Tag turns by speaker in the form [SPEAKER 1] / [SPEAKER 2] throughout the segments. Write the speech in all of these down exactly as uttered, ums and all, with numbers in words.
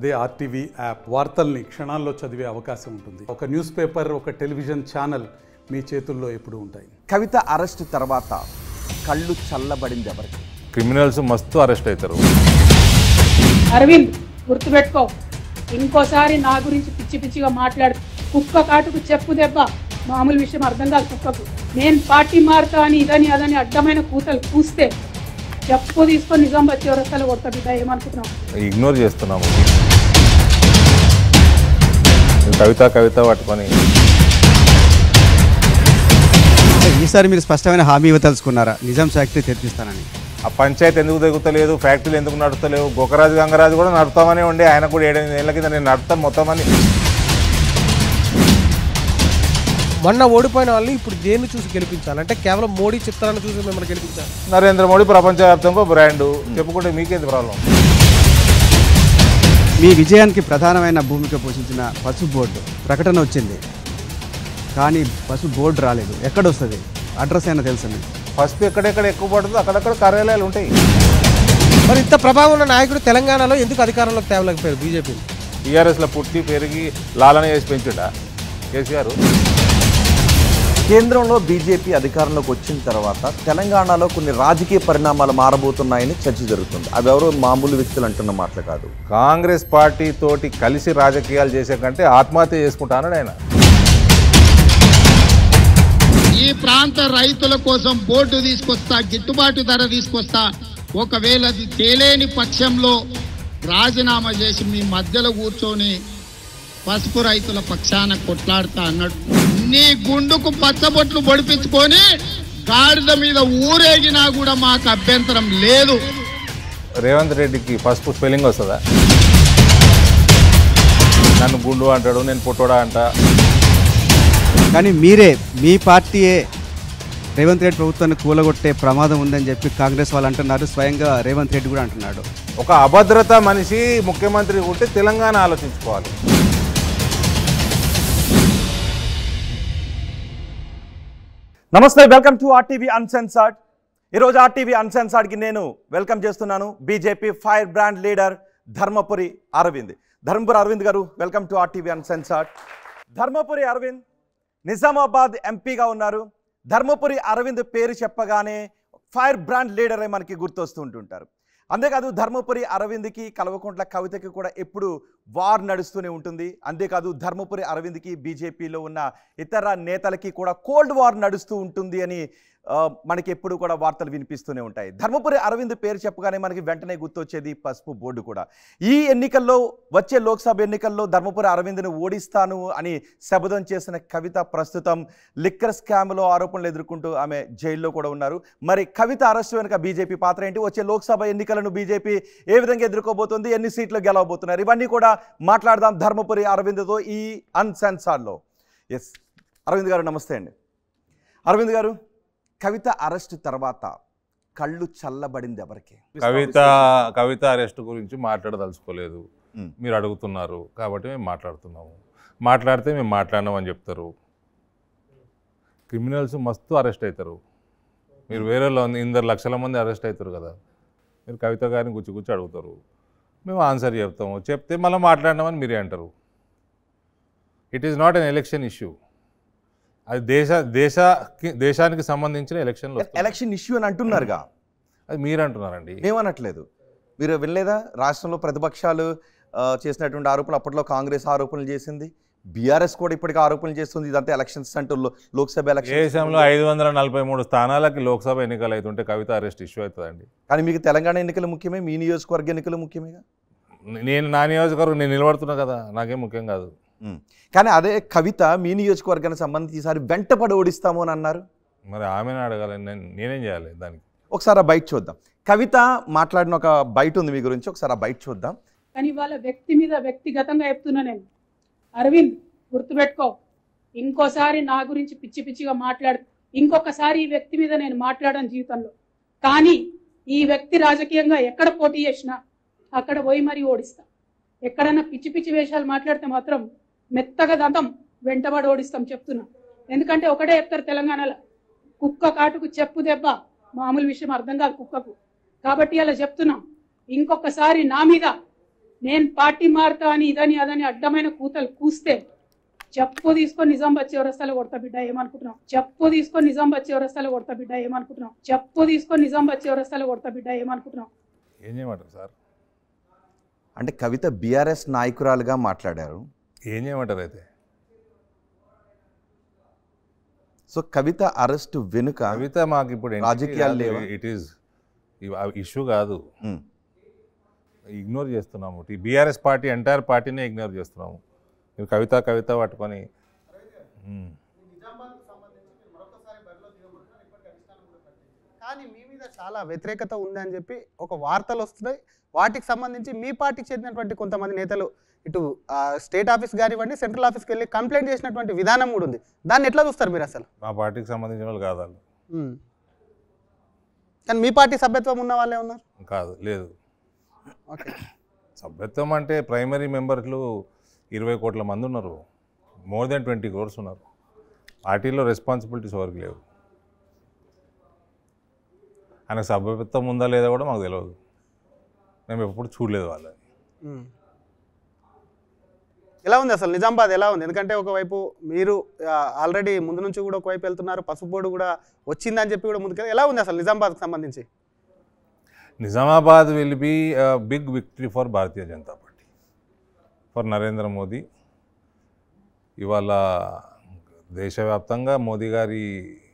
[SPEAKER 1] అదే RTV app వార్తల్ని క్షణాల్లో చదివే అవకాశం ఉంటుంది. ఒక న్యూస్ పేపర్, ఒక టెలివిజన్ ఛానల్ మీ చేతుల్లో ఎప్పుడూ ఉంటాయి.
[SPEAKER 2] కవిత అరెస్ట్ తర్వాత కళ్ళు చల్లబడింది ఎవరికి?
[SPEAKER 3] క్రిమినల్స్ మస్తు అరెస్ట్ అవుతారు.
[SPEAKER 4] అరవింద్ గుర్తుపెట్టుకో, ఇంకోసారి నా గురించి పిచ్చి పిచ్చిగా మాట్లాడు. కుక్క కాటుకు చెప్పు దెబ్బ మామూలు విషయం అర్థం కాదు కుక్కకు. నేను పార్టీ మారుతా అని ఇదని అదని అడ్డమైన కూతలు కూస్తే చెప్పు తీసుకొని నిజాం వచ్చే వరసలు కొడతా బిడ్డ. ఏమనుకుంటున్నావు?
[SPEAKER 3] ఇగ్నోర్ చేస్తున్నాము. కవిత కవిత పట్టుకొని
[SPEAKER 5] ఈసారి మీరు స్పష్టమైన హామీ ఇవ్వదలుచుకున్నారా నిజాం ఫ్యాక్టరీ తెప్పిస్తానని?
[SPEAKER 3] ఆ పంచాయతీ ఎందుకు తెగుతలేదు, ఫ్యాక్టరీలు ఎందుకు నడుస్తలేవు? గోకరాజు గంగరాజు కూడా నడుతామని ఉండే, ఆయన కూడా ఏడెనిమిది ఏళ్ళ కింద నేను నడుతాను మొత్తం అని.
[SPEAKER 6] మొన్న ఓడిపోయిన వాళ్ళని ఇప్పుడు దేన్ని చూసి గెలిపించాలి? అంటే కేవలం మోడీ చిత్రాన్ని చూసి మిమ్మల్ని గెలిపించాలి.
[SPEAKER 3] నరేంద్ర మోడీ ప్రపంచవ్యాప్తంగా బ్రాండ్ చెప్పుకుంటే మీకేంది ప్రాబ్లం?
[SPEAKER 5] మీ విజయానికి ప్రధానమైన భూమిక పోషించిన పసుపు బోర్డు ప్రకటన వచ్చింది, కానీ పసుపు బోర్డు రాలేదు. ఎక్కడొస్తుంది? అడ్రస్ అయినా తెలుసా మీకు?
[SPEAKER 3] ఫస్ట్ ఎక్కడెక్కడ ఎక్కువ పడుతుందో అక్కడక్కడ కార్యాలయాలు ఉంటాయి.
[SPEAKER 6] మరి ఇంత ప్రభావం ఉన్న నాయకుడు తెలంగాణలో ఎందుకు అధికారంలోకి తేవలేకపోయారు బీజేపీ?
[SPEAKER 3] టీఆర్ఎస్లో పుట్టి పెరిగి లాలన చేసి పెంచుడా కేసీఆర్.
[SPEAKER 2] కేంద్రంలో బీజేపీ అధికారంలోకి వచ్చిన తర్వాత తెలంగాణలో కొన్ని రాజకీయ పరిణామాలు మారబోతున్నాయని చర్చ జరుగుతుంది. అవి ఎవరో మామూలు వ్యక్తులు అంటున్న మాటలు కాదు.
[SPEAKER 3] కాంగ్రెస్ పార్టీ తోటి కలిసి రాజకీయాలు చేసే కంటే ఆత్మహత్య చేసుకుంటానని ఆయన.
[SPEAKER 7] ఈ ప్రాంత రైతుల కోసం బోర్డు తీసుకొస్తా, గిట్టుబాటు ధర తీసుకొస్తా, ఒకవేళ అది తేలేని పక్షంలో రాజీనామా చేసి మీ మధ్యలో కూర్చొని పసుపు రైతుల పక్షాన కొట్లాడుతా అన్నాడు. నీ గుండుకు పచ్చబొట్లు పొడిపించుకొని గాడిద మీద ఊరేగినా కూడా మాకు అభ్యంతరం లేదు.
[SPEAKER 3] రేవంత్ రెడ్డికి పసుపు స్పెల్లింగ్ వస్తుందా? నన్ను గుండు అంటాడు, నేను పొట్టోడా అంట.
[SPEAKER 5] కానీ మీరే, మీ పార్టీయే రేవంత్ రెడ్డి ప్రభుత్వాన్ని కూలగొట్టే ప్రమాదం ఉందని చెప్పి కాంగ్రెస్ వాళ్ళు అంటున్నారు. స్వయంగా రేవంత్ రెడ్డి కూడా అంటున్నాడు.
[SPEAKER 3] ఒక అభద్రత మనిషి ముఖ్యమంత్రి ఉంటే తెలంగాణ ఆలోచించుకోవాలి.
[SPEAKER 2] నమస్తే, వెల్కమ్ టు ఆర్టీవీ అన్సెన్సార్డ్. ఈరోజు ఆర్టీవీ అన్సెన్సార్డ్కి నేను వెల్కమ్ చేస్తున్నాను BJP fire brand leader Dharmapuri Arvind. Dharmapuri Arvind garu, welcome to RTV uncensored. Dharmapuri Arvind Nizamabad ఎంపీగా ఉన్నారు. ధర్మపురి అరవింద్ పేరు చెప్పగానే ఫైర్ బ్రాండ్ లీడరే మనకి గుర్తొస్తూ ఉంటుంటారు. అంతేకాదు ధర్మపురి అరవింద్కి కల్వకుంట్ల కవితకి కూడా ఎప్పుడు వార్ నడుస్తూనే ఉంటుంది. అంతేకాదు ధర్మపురి అరవింద్కి బీజేపీలో ఉన్న ఇతర నేతలకి కూడా కోల్డ్ వార్ నడుస్తూ ఉంటుంది అని మనకి ఎప్పుడు కూడా వార్తలు వినిపిస్తూనే ఉంటాయి. ధర్మపురి అరవింద్ పేరు చెప్పగానే మనకి వెంటనే గుర్తొచ్చేది పసుపు బోర్డు కూడా. ఈ ఎన్నికల్లో, వచ్చే లోక్సభ ఎన్నికల్లో ధర్మపురి అరవింద్ను ఓడిస్తాను అని శపథం చేసిన కవిత ప్రస్తుతం లిక్కర్ స్కామ్లో ఆరోపణలు ఎదుర్కొంటూ ఆమె జైల్లో కూడా ఉన్నారు. మరి కవిత అరెస్టు వెనుక బీజేపీ పాత్ర ఏంటి? వచ్చే లోక్సభ ఎన్నికలను బీజేపీ ఏ విధంగా ఎదుర్కోబోతుంది? ఎన్ని సీట్లు గెలవబోతున్నారు? ఇవన్నీ కూడా మాట్లాడదాం ధర్మపురి అరవింద్తో ఈ అన్సెన్సార్డ్లో. ఎస్, అరవింద్ గారు నమస్తే అండి. అరవింద్ గారు, కవిత అరెస్ట్ తర్వాత కళ్ళు చల్లబడింది ఎవరికి?
[SPEAKER 3] కవిత కవిత అరెస్ట్ గురించి మాట్లాడదలుచుకోలేదు, మీరు అడుగుతున్నారు కాబట్టి మేము మాట్లాడుతున్నాము. మాట్లాడితే మేము మాట్లాడినామని చెప్తారు. క్రిమినల్స్ మస్తు అరెస్ట్ అవుతారు. మీరు వేరే ఇందరు లక్షల మంది అరెస్ట్ అవుతారు కదా, మీరు కవిత గారిని గుచ్చి గుచ్చి అడుగుతారు, మేము ఆన్సర్ చెప్తాము. చెప్తే మళ్ళీ మాట్లాడినామని మీరే అంటారు. It is not an election issue. అది దేశ దేశ దేశానికి సంబంధించిన ఎలక్షన్లో
[SPEAKER 2] ఎలక్షన్ ఇష్యూ అని అంటున్నారుగా,
[SPEAKER 3] అది మీరు అంటున్నారండి,
[SPEAKER 2] ఏమనట్లేదు. మీరు వినలేదా? రాష్ట్రంలో ప్రతిపక్షాలు చేసినటువంటి ఆరోపణలు, అప్పట్లో కాంగ్రెస్ ఆరోపణలు చేసింది, బీఆర్ఎస్ కూడా ఇప్పటికీ ఆరోపణలు చేస్తుంది. ఇదంతా ఎలక్షన్స్ అంటూ లోక్సభ ఎలక్షన్.
[SPEAKER 3] దేశంలో ఐదు వందల నలభై మూడు స్థానాలకి లోక్సభ ఎన్నికలు అవుతుంటే కవిత అరెస్ట్ ఇష్యూ అవుతుందండి.
[SPEAKER 2] కానీ మీకు తెలంగాణ ఎన్నికలు ముఖ్యమే, మీ నియోజకవర్గ ఎన్నికలు ముఖ్యమేగా.
[SPEAKER 3] నేను నా నియోజకవర్గం నేను నిలబడుతున్నా కదా, నాకేం ముఖ్యం కాదు.
[SPEAKER 2] కానీ అదే కవిత మీ నియోజకవర్గానికి సంబంధించి ఈసారి వెంటపడి ఓడిస్తాము అని అన్నారు.
[SPEAKER 3] మరి ఆమెను అడగాలి, నేను నేనేం చేయాలి దానికి?
[SPEAKER 2] ఒకసారి ఆ బయట చూద్దాం. కవిత మాట్లాడిన ఒక బయట ఉంది మీ గురించి, ఒకసారి ఆ బయట చూద్దాం.
[SPEAKER 4] కానీ వాళ్ళ వ్యక్తి మీద వ్యక్తిగతంగా చెప్తున్నా నేను. అరవింద్ గుర్తుపెట్టుకో, ఇంకోసారి నా గురించి పిచ్చి పిచ్చిగా మాట్లాడు. ఇంకొకసారి ఈ వ్యక్తి మీద నేను మాట్లాడను జీవితంలో. కానీ ఈ వ్యక్తి రాజకీయంగా ఎక్కడ పోటీ చేసినా అక్కడ పోయి మరీ ఓడిస్తా. ఎక్కడైనా పిచ్చి పిచ్చి వేషాలు మాట్లాడితే మాత్రం మెత్తగా దంతం వెంటబడి ఓడిస్తాం చెప్తున్నా. ఎందుకంటే ఒకటే చెప్తారు తెలంగాణలో, కుక్క కాటుకు చెప్పు దెబ్బ మామూలు విషయం అర్థం కాదు కుక్కకు. కాబట్టి అలా చెప్తున్నా, ఇంకొకసారి నా మీద నేను పార్టీ మారుతా అని ఇదని అదని అడ్డమైన కూతలు కూస్తే చెప్పు తీసుకొని నిజామాబాద్ చివరస్తాలో కొడతా బిడ్డ ఏమనుకుంటున్నావు? చెప్పు తీసుకొని నిజామాబాద్ చివరస్తాలో కొడతా బిడ్డ ఏమనుకుంటున్నావు? చెప్పు తీసుకొని నిజామాబాద్ చివరస్తాలో కొడతా బిడ్డ ఏమనుకుంటున్నావు?
[SPEAKER 3] ఏం చేయమంటారు సార్?
[SPEAKER 2] అంటే కవిత బీఆర్ఎస్ నాయకురాలుగా మాట్లాడారు.
[SPEAKER 3] ఏం చేయమంటారు అయితే?
[SPEAKER 2] సో కవిత అరెస్ట్ వెనుక
[SPEAKER 3] కవిత మాకు ఇప్పుడు
[SPEAKER 2] రాజకీయాలు లేవా?
[SPEAKER 3] ఇట్ ఈస్ ఇష్యూ కాదు, ఇగ్నోర్ చేస్తున్నాము. బీఆర్ఎస్ పార్టీ ఎంటైర్ పార్టీనే ఇగ్నోర్ చేస్తున్నాము. మీరు కవిత కవిత పట్టుకొని
[SPEAKER 8] కానీ మీ మీద చాలా వ్యతిరేకత ఉంది అని చెప్పి ఒక వార్తలు వస్తున్నాయి. వాటికి సంబంధించి మీ పార్టీకి చెందినటువంటి కొంతమంది నేతలు ఇటు స్టేట్ ఆఫీస్ కానివ్వండి, సెంట్రల్ ఆఫీస్కి వెళ్ళి కంప్లైంట్ చేసినటువంటి విధానం కూడా ఉంది. దాన్ని ఎట్లా చూస్తారు మీరు అసలు?
[SPEAKER 3] మా పార్టీకి సంబంధించిన వాళ్ళు కాదు వాళ్ళు.
[SPEAKER 8] కానీ మీ పార్టీ సభ్యత్వం ఉన్న వాళ్ళే ఉన్నారు?
[SPEAKER 3] కాదు, లేదు.
[SPEAKER 8] ఓకే,
[SPEAKER 3] సభ్యత్వం అంటే ప్రైమరీ మెంబర్లు ఇరవై కోట్ల మంది ఉన్నారు, మోర్ దెన్ ట్వంటీ క్రోర్స్ ఉన్నారు. పార్టీలో రెస్పాన్సిబిలిటీస్ ఎవరికి లేవు. ఆయనకు సభ్యత్వం ఉందా లేదా కూడా మాకు తెలియదు, మేము ఎప్పుడు చూడలేదు వాళ్ళని.
[SPEAKER 8] ఎలా ఉంది అసలు నిజామాబాద్ ఎలా ఉంది? ఎందుకంటే ఒకవైపు మీరు ఆల్రెడీ ముందు నుంచి కూడా ఒకవైపు వెళ్తున్నారు, పసుపు బోర్డు కూడా వచ్చిందని చెప్పి కూడా ముందుకు ఎలా ఉంది అసలు నిజామాబాద్కి సంబంధించి?
[SPEAKER 3] Nizamabad will be big victory for Bharatiya Janata party, for Narendra Modi. ఇవాళ దేశవ్యాప్తంగా మోదీ గారి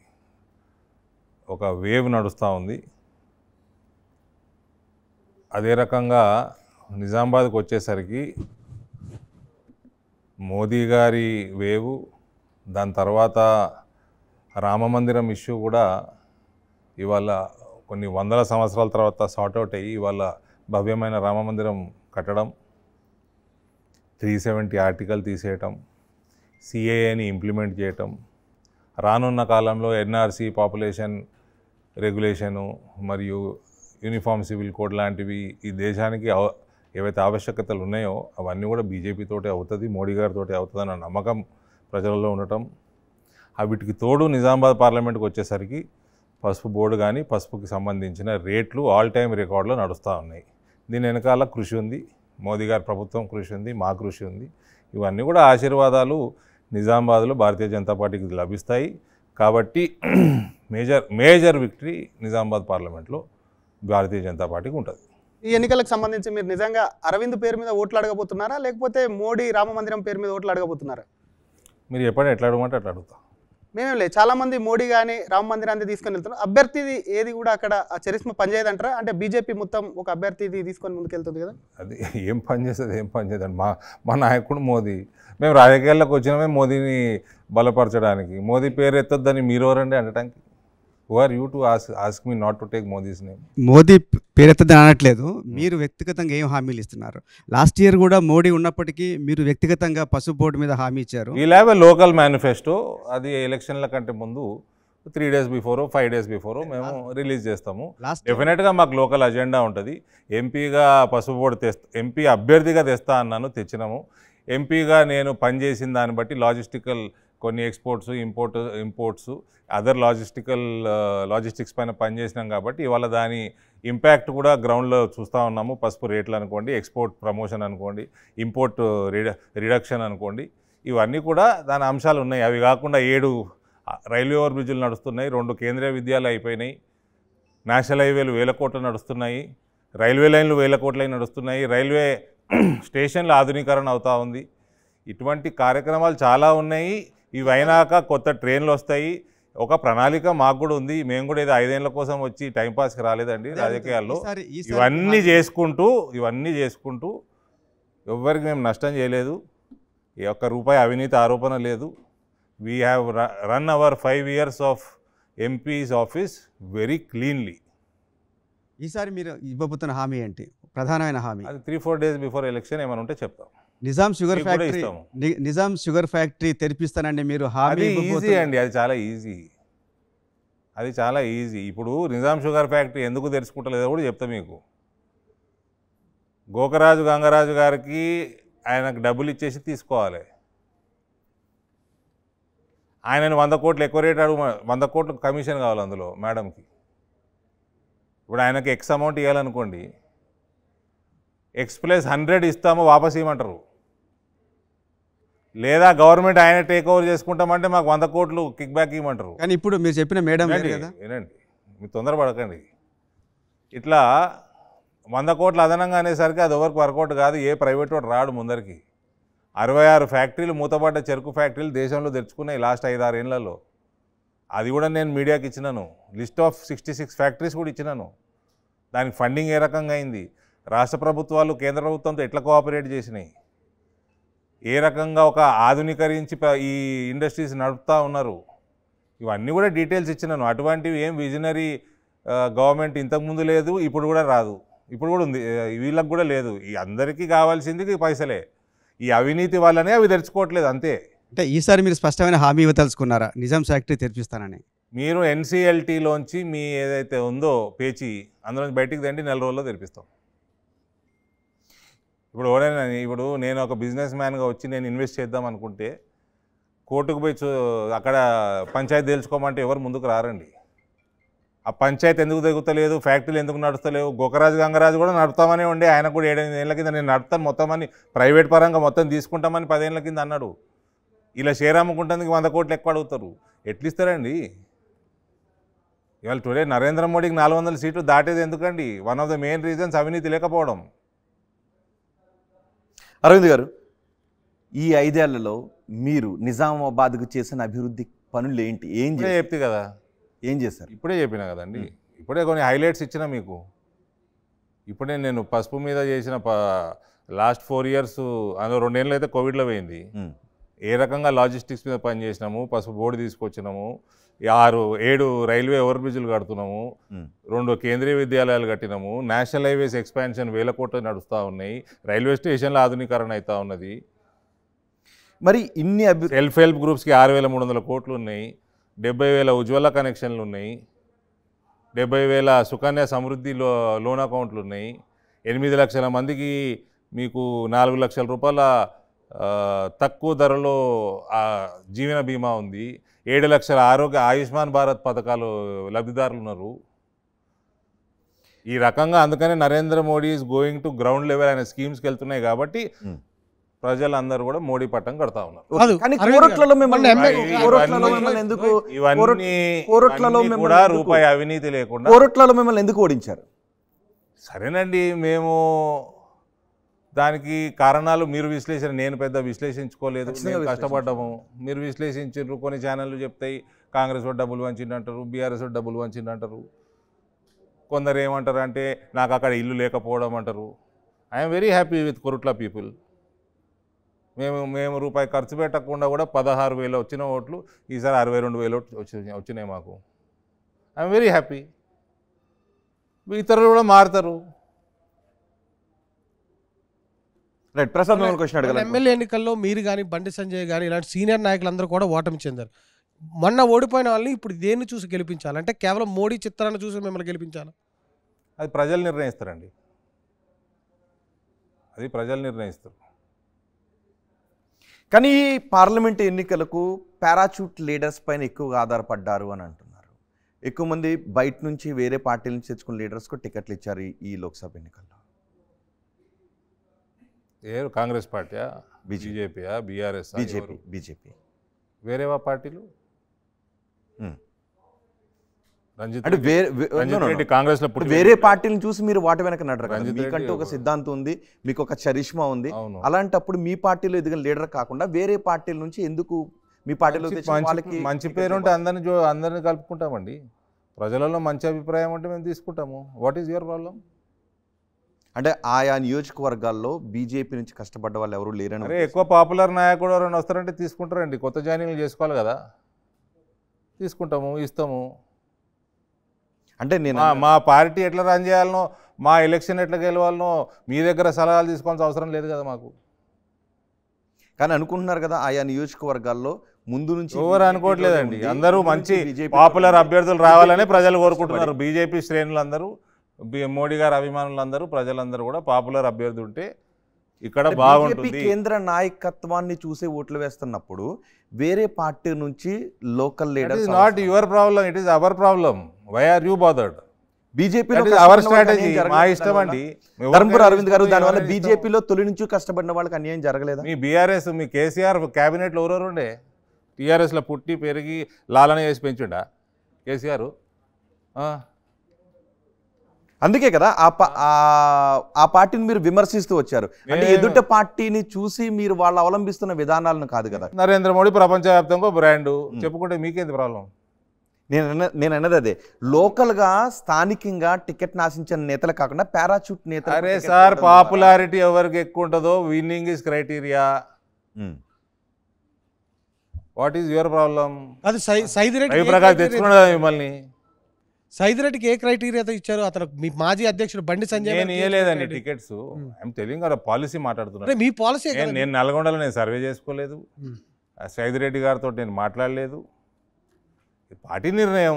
[SPEAKER 3] ఒక వేవ్ నడుస్తూ ఉంది. అదే రకంగా నిజామాబాద్కి వచ్చేసరికి మోదీ గారి వేవు, దాని తర్వాత రామమందిరం ఇష్యూ కూడా ఇవాళ కొన్ని వందల సంవత్సరాల తర్వాత సార్ట్అవుట్ అయ్యి ఇవాళ భవ్యమైన రామమందిరం కట్టడం, త్రీ సెవెంటీ ఆర్టికల్ తీసేయటం, సిఏఏని ఇంప్లిమెంట్ చేయటం, రానున్న కాలంలో ఎన్ఆర్సీ పాపులేషన్ రెగ్యులేషను మరియు యూనిఫామ్ సివిల్ కోడ్ లాంటివి ఈ దేశానికి ఏవైతే ఆవశ్యకతలు ఉన్నాయో అవన్నీ కూడా బీజేపీతోటే అవుతుంది, మోడీ గారితో అవుతుందన్న నమ్మకం ప్రజలలో ఉండటం. వీటికి తోడు నిజామాబాద్ పార్లమెంట్కి వచ్చేసరికి పసుపు బోర్డు కానీ పసుపుకి సంబంధించిన రేట్లు ఆల్ టైమ్ రికార్డులో నడుస్తూ ఉన్నాయి. దీని వెనకాల కృషి ఉంది, మోదీ గారి ప్రభుత్వం కృషి ఉంది, మా కృషి ఉంది. ఇవన్నీ కూడా ఆశీర్వాదాలు నిజామాబాద్లో భారతీయ జనతా పార్టీకి లభిస్తాయి. కాబట్టి మేజర్ మేజర్ విక్టరీ నిజామాబాద్ పార్లమెంట్లో భారతీయ జనతా పార్టీకి ఉంటుంది.
[SPEAKER 8] ఈ ఎన్నికలకు సంబంధించి మీరు నిజంగా అరవింద్ పేరు మీద ఓట్లు అడగబోతున్నారా, లేకపోతే మోడీ రామ మందిరం పేరు మీద ఓట్లు అడగబోతున్నారా?
[SPEAKER 3] మీరు ఎప్పుడైనా ఎట్లా అడగమంటే అట్లా అడుగుతా.
[SPEAKER 8] మేమేం లేదు, చాలామంది మోడీ కానీ రామ మందిరాన్ని తీసుకొని వెళ్తున్నారు. అభ్యర్థిది ఏది కూడా అక్కడ ఆ చరిస్మ పనిచేయదంటారా? అంటే బీజేపీ మొత్తం ఒక అభ్యర్థిది తీసుకొని ముందుకెళ్తుంది కదా.
[SPEAKER 3] అది ఏం పని చేస్తుంది, ఏం పని చేద్దండి. మా మా నాయకుడు మోదీ. మేము రాజకీయాల్లోకి వచ్చినామే మోదీని బలపరచడానికి. మోదీ పేరు ఎత్తొద్దని మీరు ఎవరండి అనడానికి? Who are you to ask ask me not to take Modi's name?
[SPEAKER 5] Modi పేరెత్తదని అనట్లేదు, మీరు వ్యక్తిగతంగా ఏం హామీలు ఇస్తున్నారు? లాస్ట్ ఇయర్ కూడా మోడీ ఉన్నప్పటికీ మీరు వ్యక్తిగతంగా పసుపు బోర్డు మీద హామీ ఇచ్చారు.
[SPEAKER 3] We'll have a local manifesto. అది ఎలక్షన్ల కంటే ముందు three days before five days before మేము రిలీజ్ చేస్తాము. డెఫినెట్గా మాకు లోకల్ అజెండా ఉంటుంది. ఎంపీగా పసుపు బోర్డు తెస్తా, ఎంపీ అభ్యర్థిగా తెస్తా అన్నాను, తెచ్చినాము. ఎంపీగా నేను పనిచేసిన దాన్ని బట్టి లాజిస్టికల్ కొన్ని exports import imports other logistical logistics పైన పనిచేసినాం కాబట్టి ఇవాళ దాని ఇంపాక్ట్ కూడా గ్రౌండ్లో చూస్తూ ఉన్నాము. పసుపు రేట్లు అనుకోండి, ఎక్స్పోర్ట్ ప్రమోషన్ అనుకోండి, ఇంపోర్ట్ రిడ రిడక్షన్ అనుకోండి, ఇవన్నీ కూడా దాని అంశాలు ఉన్నాయి. అవి కాకుండా ఏడు రైల్వే ఓవర్ బ్రిడ్జ్లు నడుస్తున్నాయి, రెండు కేంద్రీయ విద్యాలయాలు అయిపోయినాయి, నేషనల్ హైవేలు వేల కోట్లు నడుస్తున్నాయి, రైల్వే లైన్లు వేల కోట్లై నడుస్తున్నాయి, రైల్వే స్టేషన్ల ఆధునీకరణ అవుతూ ఉంది. ఇటువంటి కార్యక్రమాలు చాలా ఉన్నాయి. ఇవి అయినాక కొత్త ట్రైన్లు వస్తాయి. ఒక ప్రణాళిక మాకు కూడా ఉంది. మేము కూడా ఏదో ఐదేళ్ల కోసం వచ్చి టైంపాస్కి రాలేదండి రాజకీయాల్లో. ఇవన్నీ చేసుకుంటూ ఇవన్నీ చేసుకుంటూ ఎవరికి మేము నష్టం చేయలేదు. ఏ ఒక్క రూపాయి అవినీతి ఆరోపణ లేదు. We have run our five years of MP's office very cleanly.
[SPEAKER 5] ఈసారి మీరు ఇవ్వబోతున్న హామీ ఏంటి, ప్రధానమైన హామీ?
[SPEAKER 3] అది three four days before election ఏమైనా ఉంటే చెప్తాం.
[SPEAKER 5] Nizam sugar factory Nizam sugar factory తెరిపిస్తానండి మీరు హామీ?
[SPEAKER 3] ఈజీ అండి, అది చాలా ఈజీ, అది చాలా ఈజీ. ఇప్పుడు నిజాం షుగర్ ఫ్యాక్టరీ ఎందుకు తెరుచుకుంటలేదో కూడా చెప్తా మీకు. గోకరాజు గంగరాజు గారికి ఆయనకు డబ్బులు ఇచ్చేసి తీసుకోవాలి. ఆయనను వంద కోట్లు ఎక్కువ రేట్ అడుగు, వంద కోట్లు కమిషన్ కావాలి అందులో మేడంకి. ఇప్పుడు ఆయనకి ఎక్స్ అమౌంట్ ఇవ్వాలనుకోండి, ఎక్స్ప్రెస్ హండ్రెడ్ ఇస్తామో వాపస్ ఇవ్వమంటారు, లేదా గవర్నమెంట్ ఆయన టేక్ ఓవర్ చేసుకుంటామంటే మాకు వంద కోట్లు కిక్ బ్యాక్ ఇవ్వమంటారు.
[SPEAKER 5] కానీ ఇప్పుడు మీరు చెప్పిన మేడం
[SPEAKER 3] వినండి వినండి మీరు తొందరపడకండి. ఇట్లా వంద కోట్లు అదనంగా అనేసరికి అది ఎవరికి వర్కౌట్ కాదు. ఏ ప్రైవేట్ వాడు రాడు ముందరికి. అరవై ఆరు ఫ్యాక్టరీలు మూతపడ్డ చెరుకు ఫ్యాక్టరీలు దేశంలో తెరుచుకున్నాయి లాస్ట్ ఐదు ఆరు ఏళ్లలో. అది కూడా నేను మీడియాకి ఇచ్చినాను. List of sixty six factories కూడా ఇచ్చినాను. దానికి ఫండింగ్ ఏ రకంగా అయింది, రాష్ట్ర ప్రభుత్వాలు కేంద్ర ప్రభుత్వంతో ఎట్లా కోఆపరేట్ చేసినాయి, ఏ రకంగా ఒక ఆధునీకరించి ఈ ఇండస్ట్రీస్ నడుపుతూ ఉన్నారు, ఇవన్నీ కూడా డీటెయిల్స్ ఇచ్చినాను. అటువంటివి ఏం విజనరీ గవర్నమెంట్ ఇంతకుముందు లేదు, ఇప్పుడు కూడా రాదు, ఇప్పుడు కూడా ఉంది, వీళ్ళకి కూడా లేదు. ఈ అందరికీ కావాల్సింది పైసలే. ఈ అవినీతి వల్లనే అవి తెరుచుకోవట్లేదు అంతే.
[SPEAKER 5] అంటే ఈసారి మీరు స్పష్టమైన హామీ ఇవ్వదలుచుకున్నారా నిజాం ఫ్యాక్టరీ తెరిపిస్తానని?
[SPEAKER 3] మీరు ఎన్సీఎల్టీలోంచి మీ ఏదైతే ఉందో పేచి అందులోంచి బయటికి తండి నెల రోజుల్లో తెరిపిస్తాం. ఇప్పుడు ఎవరైనా ఇప్పుడు నేను ఒక బిజినెస్ మ్యాన్గా వచ్చి నేను ఇన్వెస్ట్ చేద్దాం అనుకుంటే కోర్టుకు పోయి అక్కడ పంచాయతీ తెలుసుకోమంటే ఎవరు ముందుకు రారండి. ఆ పంచాయతీ ఎందుకు తెగుతలేదు, ఫ్యాక్టరీలు ఎందుకు నడుస్తలేవు, గోకరాజు గంగరాజు కూడా నడుపుతామని ఉండే, ఆయన కూడా ఏడెనిమిది ఏళ్ళ కింద నేను నడుపుతాను మొత్తం అని ప్రైవేట్ పరంగా మొత్తం తీసుకుంటామని పదేళ్ల కింద అన్నాడు. ఇలా షేర్ అమ్ముకుంటానికి వంద కోట్లు ఎక్కువ అడుగుతారు, ఎట్లు ఇస్తారండి? ఇవాళ టుడే నరేంద్ర మోడీకి నాలుగు వందల సీట్లు దాటేది ఎందుకండి? One of the main reasons అవినీతి లేకపోవడం.
[SPEAKER 2] అరవింద్ గారు, ఈ ఐదేళ్లలో మీరు నిజామాబాద్కు చేసిన అభివృద్ధి పనులు ఏంటి? ఏం
[SPEAKER 3] చెప్తే కదా,
[SPEAKER 2] ఏం చేశారు?
[SPEAKER 3] ఇప్పుడే చెప్పినా కదండి, ఇప్పుడే కొన్ని హైలైట్స్ ఇచ్చిన మీకు. ఇప్పుడే నేను పసుపు మీద చేసిన లాస్ట్ ఫోర్ ఇయర్స్ అందులో రెండేళ్ళు అయితే కోవిడ్లో పోయింది. ఏ రకంగా లాజిస్టిక్స్ మీద పనిచేసినాము, పసుపు బోర్డు తీసుకొచ్చినాము, ఆరు ఏడు రైల్వే ఓవర్ బ్రిడ్జ్లు కడుతున్నాము, రెండు కేంద్రీయ విద్యాలయాలు కట్టినాము, నేషనల్ హైవేస్ ఎక్స్పాన్షన్ వేల కోట్లు నడుస్తూ ఉన్నాయి, రైల్వే స్టేషన్ల ఆధునీకరణ అవుతూ ఉన్నది.
[SPEAKER 2] మరి ఇన్ని
[SPEAKER 3] సెల్ఫ్ హెల్ప్ గ్రూప్స్కి ఆరు వేల మూడు వందల కోట్లు ఉన్నాయి, డెబ్బై వేల ఉజ్వల కనెక్షన్లు ఉన్నాయి, డెబ్బై వేల సుకన్య సమృద్ధి లో లోన్ అకౌంట్లు ఉన్నాయి, ఎనిమిది లక్షల మందికి మీకు నాలుగు లక్షల రూపాయల తక్కువ ధరలో జీవన బీమా ఉంది, ఏడు లక్షల ఆరోగ్య ఆయుష్మాన్ భారత్ పథకాలు లబ్ధిదారులు ఉన్నారు. ఈ రకంగా అందుకనే Narendra Modi is going to ground level అనే స్కీమ్స్కి వెళ్తున్నాయి కాబట్టి ప్రజలందరూ కూడా మోడీ పట్టం కడతా ఉన్నారు. ఇవన్నీ కూడా రూపాయి అవినీతి లేకుండా
[SPEAKER 2] కోరట్లలో మిమ్మల్ని ఎందుకు ఓడించారు?
[SPEAKER 3] సరేనండి, మేము దానికి కారణాలు మీరు విశ్లేషణ, నేను పెద్ద విశ్లేషించుకోలేదు, మేము కష్టపడ్డాము, మీరు విశ్లేషించారు. కొన్ని ఛానళ్ళు చెప్తాయి కాంగ్రెస్ వాడు డబ్బులు వంచిందంటారు, బీఆర్ఎస్ వాడు డబ్బులు వంచిందంటారు, కొందరు ఏమంటారు అంటే నాకు అక్కడ ఇల్లు లేకపోవడం అంటారు. I'm very happy with Korutla people. మేము మేము రూపాయి ఖర్చు పెట్టకుండా కూడా పదహారు వేలు వచ్చిన ఓట్లు ఈసారి అరవై రెండు వేలు వచ్చి వచ్చినాయి మాకు. I'm very happy. ఇతరులు కూడా మారుతారు.
[SPEAKER 2] రైట్, ప్రసాద్ క్వశ్చన్ అడగాలి.
[SPEAKER 6] ఎమ్మెల్యే ఎన్నికల్లో మీరు కానీ బండి సంజయ్ కానీ ఇలాంటి సీనియర్ నాయకులందరూ కూడా ఓటమి చెందారు. మొన్న ఓడిపోయిన వాళ్ళని ఇప్పుడు దేన్ని చూసి గెలిపించాలి? అంటే కేవలం మోడీ చిత్రాన్ని చూసి మిమ్మల్ని గెలిపించాలి?
[SPEAKER 3] అది ప్రజలు నిర్ణయిస్తారండి, అది ప్రజలు నిర్ణయిస్తారు.
[SPEAKER 2] కానీ పార్లమెంట్ ఎన్నికలకు పారాచూట్ లీడర్స్ పైన ఎక్కువగా ఆధారపడ్డారు అని అంటున్నారు. ఎక్కువ మంది బయట నుంచి వేరే పార్టీల నుంచి తెచ్చుకున్న లీడర్స్కు టికెట్లు ఇచ్చారు ఈ లోక్సభ ఎన్నికల్లో.
[SPEAKER 3] ఏ కాంగ్రెస్ పార్టీయా, బీజేపీయా, బీఆర్ఎస్?
[SPEAKER 2] బీజేపీ బీజేపీ
[SPEAKER 3] వేరేవా పార్టీలు? రంజిత్
[SPEAKER 2] అంటే
[SPEAKER 3] రెడ్డి కాంగ్రెస్ లో
[SPEAKER 2] వేరే పార్టీలను చూసి మీరు వాటి వెనక నడరు. మీకంటే ఒక సిద్ధాంతం ఉంది, మీకు ఒక చరిష్మా ఉంది. అలాంటప్పుడు మీ పార్టీలో ఎదిగిన లీడర్ కాకుండా వేరే పార్టీల నుంచి ఎందుకు మీ పార్టీలో వాళ్ళకి
[SPEAKER 3] మంచి పేరు ఉంటే అందరిని అందరిని కలుపుకుంటామండి. ప్రజలలో మంచి అభిప్రాయం ఉంటే మేము తీసుకుంటాము. What is your problem?
[SPEAKER 2] అంటే ఆయా నియోజకవర్గాల్లో బీజేపీ నుంచి కష్టపడ్డ వాళ్ళు ఎవరు లేరని.
[SPEAKER 3] అరే ఎక్కువ పాపులర్ నాయకుడు ఎవరైనా వస్తారంటే తీసుకుంటారండి. కొత్త జాయినింగ్లు చేసుకోవాలి కదా, తీసుకుంటాము, ఇస్తాము.
[SPEAKER 2] అంటే నేను
[SPEAKER 3] మా పార్టీ ఎట్లా రన్ చేయాలనో, మా ఎలక్షన్ ఎట్లా గెలవాలనో మీ దగ్గర సలహాలు తీసుకోవాల్సిన అవసరం లేదు కదా మాకు.
[SPEAKER 2] కానీ అనుకుంటున్నారు కదా ఆయా నియోజకవర్గాల్లో ముందు నుంచి
[SPEAKER 3] ఎవరు అనుకోవట్లేదండి. అందరూ మంచి పాపులర్ అభ్యర్థులు రావాలని ప్రజలు కోరుకుంటున్నారు. బీజేపీ శ్రేణులందరూ, మోడీ గారి అభిమానులందరూ, ప్రజలందరూ కూడా పాపులర్ అభ్యర్థి ఉంటే ఇక్కడ బాగుంటుంది.
[SPEAKER 2] కేంద్ర నాయకత్వాన్ని చూసే ఓట్లు వేస్తున్నప్పుడు వేరే పార్టీ నుంచి local leaders
[SPEAKER 3] not your problem, it is our problem. Why are you bothered?
[SPEAKER 2] బీజేపీలో
[SPEAKER 3] అవర్ స్ట్రాటజీ, మా ఇష్టం అండి.
[SPEAKER 2] ధర్మపురి అరవింద్ గారు, దానివల్ల బీజేపీలో తొలి నుంచి కష్టపడిన వాళ్ళకి అన్యాయం జరగలేదా?
[SPEAKER 3] మీ బీఆర్ఎస్, మీ కేసీఆర్ క్యాబినెట్లో ఎవరెవరు ఉండే? టీఆర్ఎస్లో పుట్టి పెరిగి లాలన చేసి పెంచుండా కేసీఆర్.
[SPEAKER 2] అందుకే కదా ఆ పార్టీని మీరు విమర్శిస్తూ వచ్చారు. అంటే ఎదుట పార్టీని చూసి మీరు వాళ్ళు అవలంబిస్తున్న విధానాలను కాదు కదా.
[SPEAKER 3] నరేంద్ర మోడీ ప్రపంచవ్యాప్తంగా బ్రాండ్ చెప్పుకుంటే మీకేంది ప్రాబ్లం?
[SPEAKER 2] నేను నేను అన్నది అదే, లోకల్గా స్థానికంగా టికెట్ నాశించిన నేతలు కాకుండా పారాచూట్ నేతలు.
[SPEAKER 3] అరే సార్, పాపులారిటీ ఎవరికి ఎక్కువ ఉంటుందో winning is criteria. What is your problem?
[SPEAKER 6] అది సైదిరెడ్డి
[SPEAKER 3] ప్రకాష్ తెచ్చుకున్నాడు మిమ్మల్ని.
[SPEAKER 6] సైదిరెడ్డికి ఏ క్రైటీరియాతో ఇచ్చారు? అతను మీ మాజీ అధ్యక్షుడు బండి సంజయ్
[SPEAKER 3] నేను ఇవ్వలేదండి tickets. I'm telling a policy మాట్లాడుతున్నాను.
[SPEAKER 6] మీ పాలసీ.
[SPEAKER 3] నేను నల్గొండలో నేను సర్వే చేసుకోలేదు, సైదిరెడ్డి గారితో నేను మాట్లాడలేదు. పార్టీ నిర్ణయం.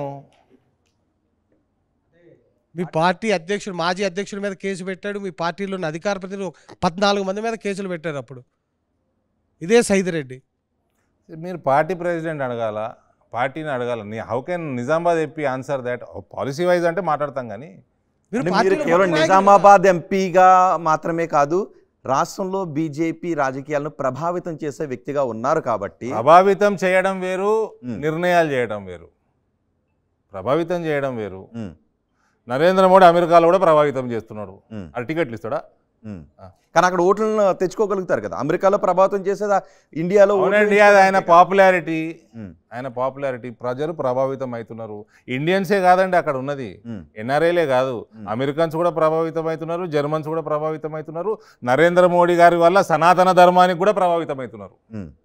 [SPEAKER 6] మీ పార్టీ అధ్యక్షుడు మాజీ అధ్యక్షుడి మీద కేసు పెట్టాడు. మీ పార్టీలో ఉన్న అధికార ప్రతినిధులు పద్నాలుగు మంది మీద కేసులు పెట్టారు. అప్పుడు ఇదే సైదిరెడ్డి.
[SPEAKER 3] మీరు పార్టీ ప్రెసిడెంట్ అడగాల, పార్టీని అడగాల. నీ how can Nizamabad MP answer that? Policy wise అంటే మాట్లాడతాం, కానీ
[SPEAKER 2] మీరు కేవలం నిజామాబాద్ ఎంపీగా మాత్రమే కాదు, రాష్ట్రంలో బీజేపీ రాజకీయాలను ప్రభావితం చేసే వ్యక్తిగా ఉన్నారు కాబట్టి.
[SPEAKER 3] ప్రభావితం చేయడం వేరు, నిర్ణయాలు చేయడం వేరు. ప్రభావితం చేయడం వేరు. నరేంద్ర మోడీ అమెరికాలో కూడా ప్రభావితం చేస్తున్నాడు. అది టికెట్లు ఇస్తాడా?
[SPEAKER 2] కానీ అక్కడ ఓట్లను తెచ్చుకోగలుగుతారు కదా. అమెరికాలో ప్రభావితం చేసేది ఇండియాలో.
[SPEAKER 3] ఆయన పాపులారిటీ, ఆయన పాపులారిటీ ప్రజలు ప్రభావితం అవుతున్నారు. ఇండియన్సే కాదండి అక్కడ ఉన్నది, ఎన్ఆర్ఐలే కాదు, అమెరికన్స్ కూడా ప్రభావితం అవుతున్నారు, జర్మన్స్ కూడా ప్రభావితం అవుతున్నారు. నరేంద్ర మోడీ గారి వల్ల సనాతన ధర్మానికి కూడా ప్రభావితం అవుతున్నారు.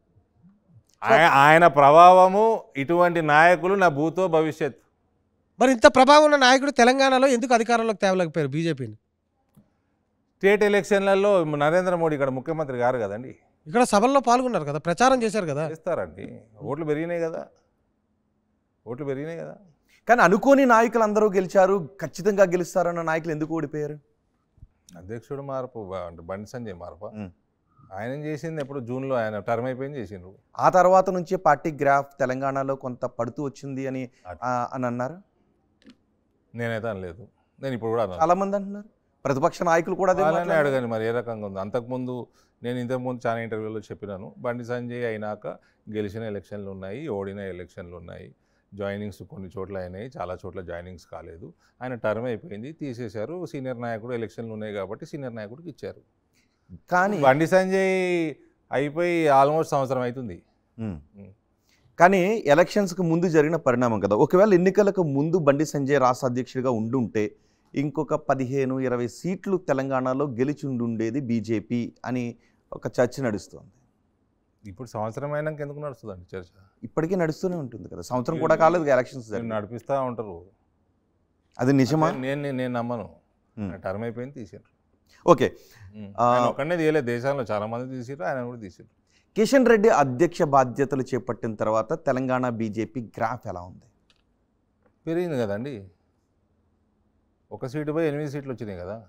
[SPEAKER 3] ఆయన ప్రభావము, ఇటువంటి నాయకులు నా భూతో భవిష్యత్.
[SPEAKER 6] మరి ఇంత ప్రభావం ఉన్న నాయకుడు తెలంగాణలో ఎందుకు అధికారంలోకి తేవలేకపోయారు బీజేపీని?
[SPEAKER 3] స్టేట్ ఎలక్షన్లలో నరేంద్ర మోడీ ఇక్కడ ముఖ్యమంత్రి గారు కదండి,
[SPEAKER 6] ఇక్కడ సభల్లో పాల్గొన్నారు కదా, ప్రచారం చేశారు కదా.
[SPEAKER 3] చేస్తారండి, ఓట్లు పెరిగినాయి కదా, ఓట్లు పెరిగినాయి కదా.
[SPEAKER 2] కానీ అనుకోని నాయకులు అందరూ గెలిచారు, ఖచ్చితంగా గెలుస్తారన్న నాయకులు ఎందుకు ఓడిపోయారు?
[SPEAKER 3] అధ్యక్షుడు మార్పు అంటే బండి సంజయ్ మార్పు. ఆయన చేసింది ఎప్పుడు జూన్లో ఆయన టర్మ్ అయిపోయింది చేసిండ్రు.
[SPEAKER 2] ఆ తర్వాత నుంచి పార్టీ గ్రాఫ్ తెలంగాణలో కొంత పడుతూ వచ్చింది అని అని అన్నారు.
[SPEAKER 3] నేనైతే అనలేదు, నేను ఇప్పుడు కూడా
[SPEAKER 2] చాలా మంది అంటున్నారు, ప్రతిపక్ష నాయకులు కూడా
[SPEAKER 3] అలానే అడగండి మరి ఏ రకంగా ఉంది. అంతకుముందు నేను ఇంతకుముందు చాలా ఇంటర్వ్యూలో చెప్పినాను, బండి సంజయ్ అయినాక గెలిచిన ఎలక్షన్లు ఉన్నాయి, ఓడిన ఎలక్షన్లు ఉన్నాయి, జాయినింగ్స్ కొన్ని చోట్ల అయినాయి, చాలా చోట్ల జాయినింగ్స్ కాలేదు. ఆయన టర్మ్ అయిపోయింది, తీసేశారు. సీనియర్ నాయకుడు ఎలక్షన్లు ఉన్నాయి కాబట్టి సీనియర్ నాయకుడికి ఇచ్చారు.
[SPEAKER 2] కానీ
[SPEAKER 3] బండి సంజయ్ అయిపోయి ఆల్మోస్ట్ సంవత్సరం అవుతుంది.
[SPEAKER 2] కానీ ఎలక్షన్స్కి ముందు జరిగిన పరిణామం కదా. ఒకవేళ ఎన్నికలకు ముందు బండి సంజయ్ రాష్ట్ర అధ్యక్షుడిగా ఉండుంటే ఇంకొక పదిహేను ఇరవై సీట్లు తెలంగాణలో గెలిచి ఉండుండేది బీజేపీ అని ఒక చర్చ నడుస్తుంది.
[SPEAKER 3] ఇప్పుడు సంవత్సరం అయినాక ఎందుకు నడుస్తుందండి చర్చ?
[SPEAKER 2] ఇప్పటికీ నడుస్తూనే ఉంటుంది కదా, సంవత్సరం కూడా కాలేదు ఎలక్షన్స్
[SPEAKER 3] నడిపిస్తూ ఉంటారు.
[SPEAKER 2] అది నిజమా?
[SPEAKER 3] నేను నేను నమ్మను. టర్మ్ అయిపోయింది, తీసారు.
[SPEAKER 2] ఓకే,
[SPEAKER 3] ఒక్కనే తీయలేదు, దేశంలో చాలా మంది తీసారు, ఆయన కూడా తీసారు.
[SPEAKER 2] కిషన్ రెడ్డి అధ్యక్ష బాధ్యతలు చేపట్టిన తర్వాత తెలంగాణ బీజేపీ గ్రాఫ్ ఎలా ఉంది?
[SPEAKER 3] పెరిగింది కదండి, ఒక సీటు పోయి ఎనిమిది సీట్లు వచ్చినాయి కదా,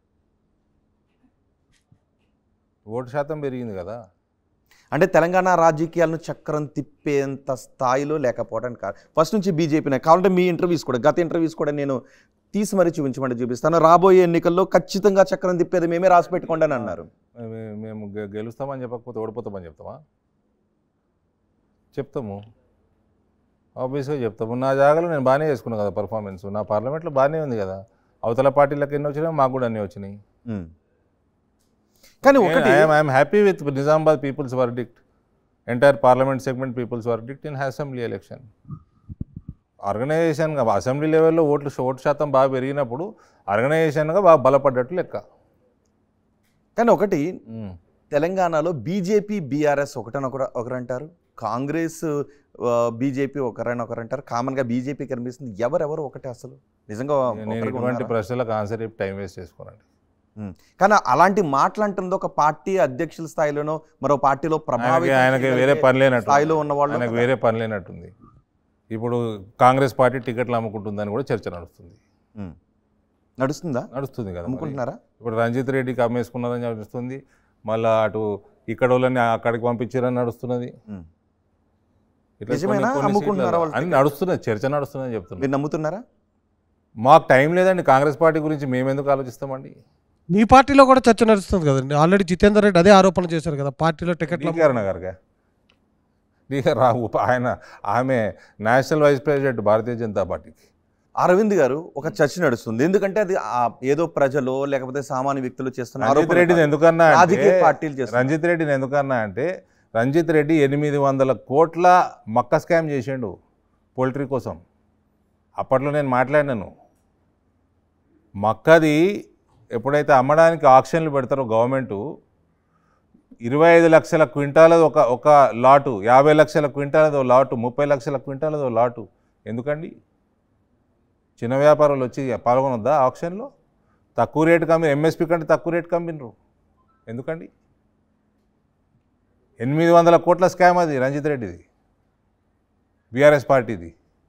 [SPEAKER 3] ఓటు శాతం పెరిగింది కదా.
[SPEAKER 2] అంటే తెలంగాణ రాజకీయాలను చక్రం తిప్పేంత స్థాయిలో లేకపోవడానికి కాదు. ఫస్ట్ నుంచి బీజేపీనే కావాలంటే మీ ఇంటర్వ్యూస్ కూడా, గత ఇంటర్వ్యూస్ కూడా నేను తీసి మరీ చూపించమంటే చూపిస్తాను. రాబోయే ఎన్నికల్లో ఖచ్చితంగా చక్రం తిప్పేది మేమే రాసి పెట్టుకోండి అని అన్నారు.
[SPEAKER 3] మేము గెలుస్తామని చెప్పకపోతే ఓడిపోతామని చెప్తామా? చెప్తాము, ఆబ్వియస్గా చెప్తాము. నా జాగాలో నేను బాగానే చేసుకున్నాను కదా పర్ఫార్మెన్స్, నా పార్లమెంట్లో బాగానే ఉంది కదా. అవతల పార్టీలకు ఎన్ని వచ్చినాయి, మాకు కూడా అన్నీ వచ్చినాయి.
[SPEAKER 2] కానీ ఒకటి
[SPEAKER 3] I'm happy with Nizamabad people's verdict, entire parliament segment people's verdict in assembly election. ఆర్గనైజేషన్గా అసెంబ్లీ లెవెల్లో ఓట్లు ఓటు శాతం బాగా పెరిగినప్పుడు ఆర్గనైజేషన్గా బాగా బలపడ్డట్టు లెక్క.
[SPEAKER 2] కానీ ఒకటి తెలంగాణలో బీజేపీ బీఆర్ఎస్ ఒకటని ఒకరు ఒకరంటారు, కాంగ్రెస్ బీజేపీ ఒకరైనా ఒకరంటారు, కామన్గా బీజేపీ కనిపిస్తుంది. ఎవరెవరు ఒకటే అసలు నిజంగా?
[SPEAKER 3] ఇటువంటి ప్రశ్నలకు ఆన్సర్ చెప్పి టైం వేస్ట్ చేసుకోనండి.
[SPEAKER 2] కానీ అలాంటి మాట్లాడుతుంది ఒక పార్టీ అధ్యక్షుల స్థాయిలోనో మరో పార్టీలో ప్రభావితం
[SPEAKER 3] ఆయనకి వేరే పని లేనట్టు
[SPEAKER 2] స్థాయిలో ఉన్న వాళ్ళు
[SPEAKER 3] ఆయనకు వేరే పని లేనట్టుంది. ఇప్పుడు కాంగ్రెస్ పార్టీ టికెట్లు అమ్ముకుంటుందని కూడా చర్చ నడుస్తుంది.
[SPEAKER 2] నడుస్తుందా?
[SPEAKER 3] నడుస్తుంది కదా.
[SPEAKER 2] అమ్ముకుంటున్నారా?
[SPEAKER 3] ఇప్పుడు రంజిత్ రెడ్డికి అమ్మేసుకున్నారని నడుస్తుంది, మళ్ళీ అటు ఇక్కడ వాళ్ళని అక్కడికి పంపించారని నడుస్తున్నది.
[SPEAKER 2] అమ్ముకుంటున్నారా?
[SPEAKER 3] అని నడుస్తున్నది, చర్చ నడుస్తుందని చెప్తున్నారు.
[SPEAKER 2] మీరు నమ్ముతున్నారా?
[SPEAKER 3] మాకు టైం లేదండి కాంగ్రెస్ పార్టీ గురించి మేము ఎందుకు ఆలోచిస్తామండి.
[SPEAKER 6] మీ పార్టీలో కూడా చర్చ నడుస్తుంది కదండి. ఆల్రెడీ జితేందర్ రెడ్డి అదే ఆరోపణ చేశారు కదా, పార్టీలో టికెట్ల
[SPEAKER 3] డీకేఆర్ నగర్గా డీకేఆర్ రావు ఆయన ఆమె national vice president Bharatiya Janata పార్టీకి.
[SPEAKER 2] అరవింద్ గారు ఒక చర్చ నడుస్తుంది, ఎందుకంటే అది ఏదో ప్రజలు లేకపోతే సామాన్య వ్యక్తులు చేస్తున్న
[SPEAKER 3] రంజిత్ రెడ్డిని ఎందుకన్నా
[SPEAKER 2] రాజకీయ పార్టీలు చేస్తున్నారు.
[SPEAKER 3] రంజిత్ రెడ్డిని ఎందుకన్నా అంటే రంజిత్ రెడ్డి ఎనిమిది వందల కోట్ల మక్క స్కామ్ చేసిండు పోల్ట్రీ కోసం. అప్పట్లో నేను మాట్లాడినాను. మక్కది ఎప్పుడైతే అమ్మడానికి ఆక్షన్లు పెడతారో గవర్నమెంటు, ఇరవై ఐదు లక్షల క్వింటాలది ఒక ఒక లాటు, యాభై లక్షల క్వింటాలదో లాటు, ముప్పై లక్షల క్వింటాలదో లాటు. ఎందుకండి చిన్న వ్యాపారులు వచ్చి పాల్గొనొద్దా ఆక్షన్లో? తక్కువ రేటు కమ్మి ఎంఎస్పీ కంటే తక్కువ రేటు కమ్మినరు ఎందుకండి? ఎనిమిది వందల కోట్ల స్కామ్ అది రంజిత్ రెడ్డిది, బీఆర్ఎస్ పార్టీది.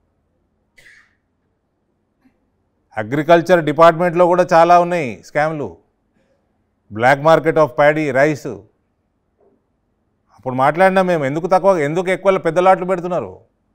[SPEAKER 3] అగ్రికల్చర్ డిపార్ట్మెంట్లో కూడా చాలా ఉన్నాయి స్కామ్లు. Black market of paddy rice. అప్పుడు మాట్లాడినా మేము ఎందుకు తక్కువ ఎందుకు ఎక్కువ పెద్ద లాట్లు పెడుతున్నారు.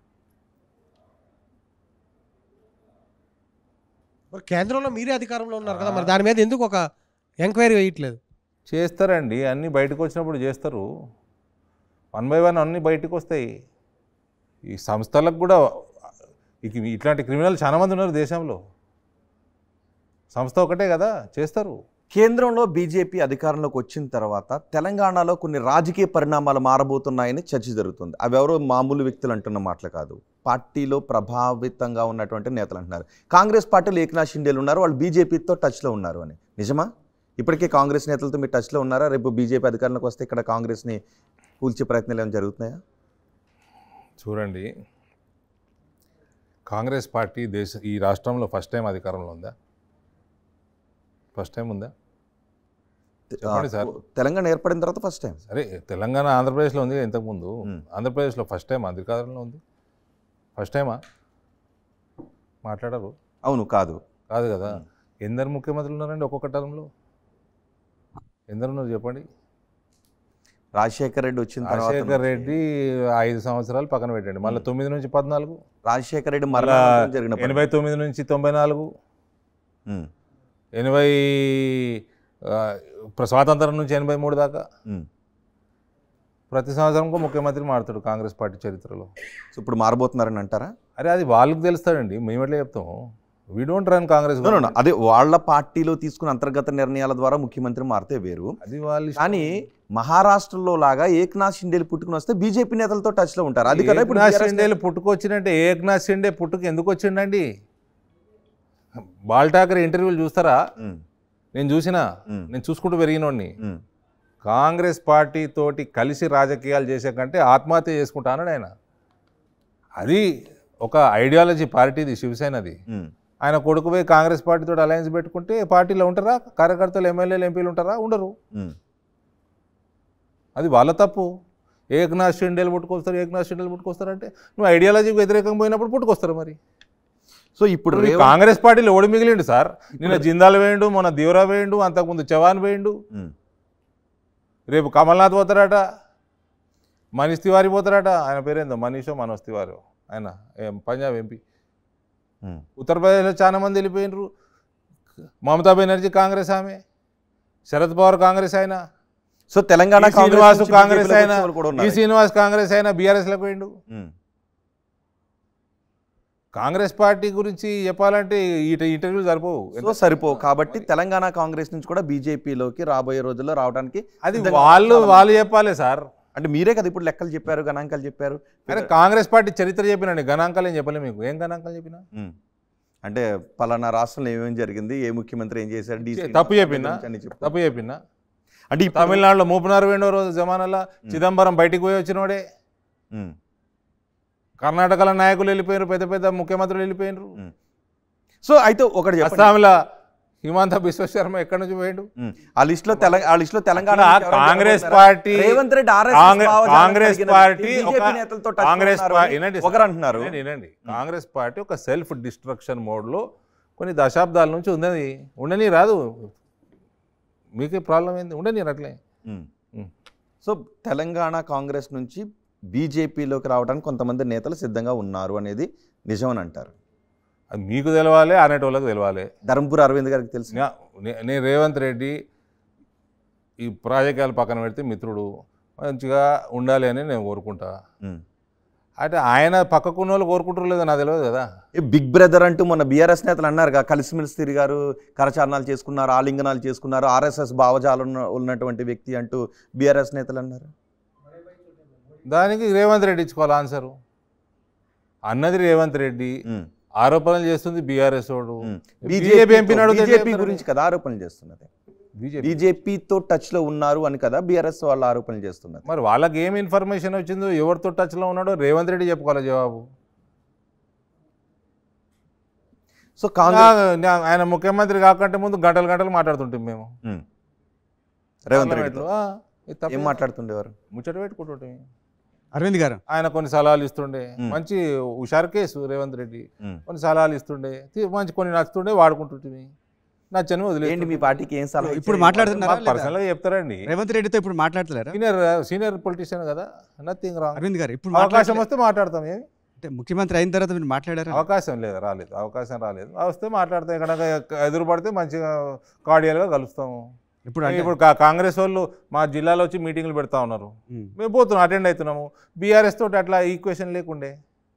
[SPEAKER 6] మరి కేంద్రంలో మీరే అధికారంలో ఉన్నారు కదా, మరి దాని మీద ఎందుకు ఒక ఎంక్వైరీ వేయట్లేదు?
[SPEAKER 3] చేస్తారండి, అన్నీ బయటకు వచ్చినప్పుడు చేస్తారు. వన్ బై వన్ అన్నీ బయటకు వస్తాయి. ఈ సంస్థలకు కూడా ఇక ఇట్లాంటి క్రిమినల్ చాలా మంది ఉన్నారు దేశంలో. సంస్థ ఒకటే కదా, చేస్తారు.
[SPEAKER 2] కేంద్రంలో బీజేపీ అధికారంలోకి వచ్చిన తర్వాత తెలంగాణలో కొన్ని రాజకీయ పరిణామాలు మారబోతున్నాయని చర్చ జరుగుతుంది. అవి ఎవరో మామూలు వ్యక్తులు అంటున్న మాటలు కాదు, పార్టీలో ప్రభావితంగా ఉన్నటువంటి నేతలు అంటున్నారు. కాంగ్రెస్ పార్టీలో ఏకనాథ్ షిండేలు ఉన్నారు, వాళ్ళు బీజేపీతో టచ్లో ఉన్నారు అని. నిజమా? ఇప్పటికే కాంగ్రెస్ నేతలతో మీరు టచ్లో ఉన్నారా? రేపు బీజేపీ అధికారంలోకి వస్తే ఇక్కడ కాంగ్రెస్ని కూల్చే ప్రయత్నాలు ఏమైనా జరుగుతున్నాయా?
[SPEAKER 3] చూడండి, కాంగ్రెస్ పార్టీ దేశ ఈ రాష్ట్రంలో ఫస్ట్ టైం అధికారంలో ఉందా? ఫస్ట్ టైం ఉందా? చెప్పండి సార్.
[SPEAKER 2] తెలంగాణ ఏర్పడిన తర్వాత ఫస్ట్ టైం.
[SPEAKER 3] సరే, తెలంగాణ ఆంధ్రప్రదేశ్లో ఉంది ఇంతకుముందు. ఆంధ్రప్రదేశ్లో ఫస్ట్ టైం అధికారంలో ఉంది. ఫస్ట్ టైమా? మాట్లాడరు.
[SPEAKER 2] అవును, కాదు
[SPEAKER 3] కాదు కదా. ఎందరు ముఖ్యమంత్రులు ఉన్నారండి ఒక్కొక్క టర్మ్లో? ఎందరు ఉన్నారు చెప్పండి.
[SPEAKER 2] రాజశేఖర్ రెడ్డి వచ్చిన తర్వాత
[SPEAKER 3] రాజశేఖర్ రెడ్డి ఐదు సంవత్సరాలు పక్కన పెట్టండి, మళ్ళీ తొమ్మిది నుంచి పద్నాలుగు.
[SPEAKER 2] రాజశేఖర్ రెడ్డి మరలా జరిగిన
[SPEAKER 3] ఎనభై తొమ్మిది నుంచి తొంభై నాలుగు, ఎనభై స్వాతంత్రం నుంచి ఎనభై మూడు దాకా ప్రతి సంవత్సరంకు ముఖ్యమంత్రి మారుతాడు కాంగ్రెస్ పార్టీ చరిత్రలో.
[SPEAKER 2] సో ఇప్పుడు మారబోతున్నారని అంటారా?
[SPEAKER 3] అరే అది వాళ్ళకి తెలుస్తాడండి, మేము ఎట్లా చెప్తాము. We don't run Congress.
[SPEAKER 2] అదే వాళ్ళ పార్టీలో తీసుకున్న అంతర్గత నిర్ణయాల ద్వారా ముఖ్యమంత్రి మారితే వేరు,
[SPEAKER 3] అది వాళ్ళు.
[SPEAKER 2] కానీ మహారాష్ట్రలో లాగా ఏకనాథ్ షిండేలు పుట్టుకుని వస్తే బీజేపీ నేతలతో టచ్లో ఉంటారు. అది కదా ఇప్పుడు
[SPEAKER 3] ఏకనాథ్ షిండేలు పుట్టుకొచ్చినట్టే. ఏకనాథ్ షిండే పుట్టుకు ఎందుకు వచ్చిండండి? బాల్ ఠాకరే ఇంటర్వ్యూలు చూస్తారా? నేను చూసినా, నేను చూసుకుంటూ పెరిగినోడిని. కాంగ్రెస్ పార్టీ తోటి కలిసి రాజకీయాలు చేసే కంటే ఆత్మహత్య చేసుకుంటా అన్నాడు ఆయన. అది ఒక ఐడియాలజీ పార్టీది, శివసేనది. ఆయన కొడుకు పోయి కాంగ్రెస్ పార్టీతో అలయన్స్ పెట్టుకుంటే పార్టీలో ఉంటారా? కార్యకర్తలు ఎమ్మెల్యేలు ఎంపీలు ఉంటారా? ఉండరు. అది వాళ్ళ తప్పు. ఏకనాథ్ షిండేలు పుట్టుకొస్తారు, ఏకనాథ్ షిండేలు పుట్టుకొస్తారంటే నువ్వు ఐడియాలజీకి వ్యతిరేకంగా పోయినప్పుడు పుట్టుకొస్తారు మరి.
[SPEAKER 2] సో ఇప్పుడు
[SPEAKER 3] కాంగ్రెస్ పార్టీలో ఓడి మిగిలిండు సార్. నిన్న జిందాల్ వేయండు, మొన్న దీవరా వేయండు, అంతకుముందు చవాన్ వేయండు. రేపు కమల్నాథ్ పోతారట, మనీష్ తివారీ పోతారట. ఆయన పేరేందో మనీషో మనోజ్ తివారీ, ఆయన పంజాబ్ ఎంపీ. ఉత్తరప్రదేశ్లో చాలా మంది వెళ్ళిపోయినరు. మమతా బెనర్జీ కాంగ్రెస్ ఆమె, శరద్ పవార్ కాంగ్రెస్ ఆయన,
[SPEAKER 2] సో తెలంగాణ
[SPEAKER 3] శ్రీనివాస్ కాంగ్రెస్ అయినా, ఈ శ్రీనివాస్ కాంగ్రెస్ అయినా బీఆర్ఎస్లోకి పోయిండు. కాంగ్రెస్ పార్టీ గురించి చెప్పాలంటే ఈ ఇంటర్వ్యూలు సరిపోవు.
[SPEAKER 2] సో సరిపోవు కాబట్టి తెలంగాణ కాంగ్రెస్ నుంచి కూడా బీజేపీలోకి రాబోయే రోజుల్లో రావడానికి
[SPEAKER 3] అది వాళ్ళు వాళ్ళు చెప్పాలి సార్.
[SPEAKER 2] అంటే మీరే కదా ఇప్పుడు లెక్కలు చెప్పారు, గణాంకాలు చెప్పారు.
[SPEAKER 3] అరే కాంగ్రెస్ పార్టీ చరిత్ర చెప్పినండి, గణాంకాలు ఏం చెప్పలే మీకు. ఏం గణాంకాలు చెప్పినా?
[SPEAKER 2] అంటే పలానా రాష్ట్రంలో ఏమేమి జరిగింది, ఏ ముఖ్యమంత్రి ఏం చేశారు,
[SPEAKER 3] తప్పు చెప్పినా? తప్పు చెప్పినా?
[SPEAKER 2] అంటే
[SPEAKER 3] తమిళనాడులో మూపునారు రెండో రోజు జమానాలో చిదంబరం బయటికి పోయి వచ్చినోడే. కర్ణాటకలో నాయకులు వెళ్ళిపోయారు, పెద్ద పెద్ద ముఖ్యమంత్రులు వెళ్ళిపోయినారు.
[SPEAKER 2] సో అయితే ఒకటి
[SPEAKER 3] అస్సాంలో హిమాంత బిశ్వ శర్మ ఎక్కడి నుంచి పోయిండు.
[SPEAKER 2] ఆ లిస్ట్ లో ఆ లిస్ట్ లో Telangana
[SPEAKER 3] Congress party,
[SPEAKER 2] Revanth Reddy
[SPEAKER 3] Congress party
[SPEAKER 2] Congress ఒకరు అంటున్నారు.
[SPEAKER 3] వినండి, కాంగ్రెస్ పార్టీ ఒక సెల్ఫ్ డిస్ట్రక్షన్ మోడ్ లో కొన్ని దశాబ్దాల నుంచి ఉన్నది. ఉండని రాదు, మీకే ప్రాబ్లం ఏంది? ఉండని అట్లే.
[SPEAKER 2] సో తెలంగాణ కాంగ్రెస్ నుంచి బీజేపీలోకి రావడానికి కొంతమంది నేతలు సిద్ధంగా ఉన్నారు అనేది నిజమని అంటారు.
[SPEAKER 3] అది మీకు తెలవాలి, అనేటోళ్ళకి తెలవాలి.
[SPEAKER 2] ధర్మపురి అరవింద్ గారికి తెలుసు.
[SPEAKER 3] నే- నే- నేను రేవంత్ రెడ్డి ఈ ప్రాజెక్టులు పక్కన పెడితే మిత్రుడు మంచిగా ఉండాలి అని నేను కోరుకుంటా.
[SPEAKER 2] ఉమ్.
[SPEAKER 3] అంటే ఆయన పక్కకున్న వాళ్ళు కోరుకుంటారు లేదో నాకు తెలియదు కదా.
[SPEAKER 2] ఈ బిగ్ బ్రదర్ అంటూ మొన్న బీఆర్ఎస్ నేతలు అన్నారుగా, కలిసిమెలిసి తిరిగారు, కరచారణాలు చేసుకున్నారు, ఆలింగనాలు చేసుకున్నారు, ఆర్ఎస్ఎస్ భావజాలు ఉన్న ఉన్నటువంటి వ్యక్తి అంటూ బీఆర్ఎస్ నేతలు అన్నారు.
[SPEAKER 3] దానికి రేవంత్ రెడ్డి ఇచ్చుకోవాలి ఆన్సరు. అన్నది రేవంత్ రెడ్డి, ఆరోపణలు చేస్తుంది బీఆర్ఎస్ వాడు. బీజేపీ ఎంపీని అడిగితే
[SPEAKER 2] బీజేపీ గురించి కదా ఆరోపణలు చేస్తున్నది,
[SPEAKER 3] బీజేపీ
[SPEAKER 2] బీజేపీతో టచ్ లో ఉన్నారు అని కదా బీఆర్ఎస్ వాళ్ళు ఆరోపణలు చేస్తున్నారు.
[SPEAKER 3] మరి వాళ్ళకి ఏం ఇన్ఫర్మేషన్ వచ్చిందో, ఎవరితో టచ్లో ఉన్నాడో రేవంత్ రెడ్డి చెప్పుకోవాలి జవాబు.
[SPEAKER 2] సో కాంగ్రెస్
[SPEAKER 3] నా- ఆయన ముఖ్యమంత్రి కాకంటే ముందు గంటలు గంటలు మాట్లాడుతుంటాం మేము
[SPEAKER 2] ఉమ్. రేవంత్ రెడ్డి
[SPEAKER 3] పార్లమెంట్లో. ఆ, ఇది తప్పే.
[SPEAKER 2] ఏం మాట్లాడుతుండేవారు?
[SPEAKER 3] ముచ్చట పెట్టుకుంటుంటే
[SPEAKER 5] అరవింద్ గారు
[SPEAKER 3] ఆయన కొన్ని సలహాలు ఇస్తుండే,
[SPEAKER 2] మ్.
[SPEAKER 3] మంచి హుషారు కేసు రేవంత్ రెడ్డి.
[SPEAKER 2] ఉమ్.
[SPEAKER 3] కొన్ని సలహాలు ఇస్తుండే, తీ- మంచి కొన్ని నచ్చుతుండే వాడుకుంటుంటే నచ్చని
[SPEAKER 2] ఏంటి
[SPEAKER 3] వదిలేదు.
[SPEAKER 2] మీ పార్టీకి ఏం సలహా
[SPEAKER 5] ఇప్పుడు
[SPEAKER 2] ఇచ్చారు?
[SPEAKER 5] మాట్లాడుతున్నారా లేదా?
[SPEAKER 3] పర్సనల్గా చెప్తారండి.
[SPEAKER 5] రేవంత్ రెడ్డితో ఇప్పుడు మాట్లాడతలేరా?
[SPEAKER 3] సీనియర్ సీనియర్ పొలిటీషియన్ కదా, నథింగ్ రాంగ్.
[SPEAKER 5] అరవింద్ గారు ఇప్పుడు
[SPEAKER 3] అవకాశం
[SPEAKER 5] మాట్లాడలే-
[SPEAKER 3] వస్తే మాట్లాడతాం. ఏమి
[SPEAKER 5] అంటే ముఖ్యమంత్రి అయిన తర్వాత మీరు మాట్లాడారా?
[SPEAKER 3] అవకాశం లేదు, రాలేదు, అవకాశం రాలేదు. వస్తే మాట్లాడతాం. ఇక్కడ ఎదురు పడితే మంచిగా కార్డియల్గా కలుస్తాము.
[SPEAKER 5] ఇప్పుడు అంటే-
[SPEAKER 3] ఇప్పుడు కా- కాంగ్రెస్ వాళ్ళు మా జిల్లాలో వచ్చి మీటింగ్లు పెడతా ఉన్నారు,
[SPEAKER 5] ఉమ్.
[SPEAKER 3] మేము పోతున్నాం, అటెండ్ అవుతున్నాము. బీఆర్ఎస్ తోటి అట్లా ఈక్వేషన్ లేకుండే.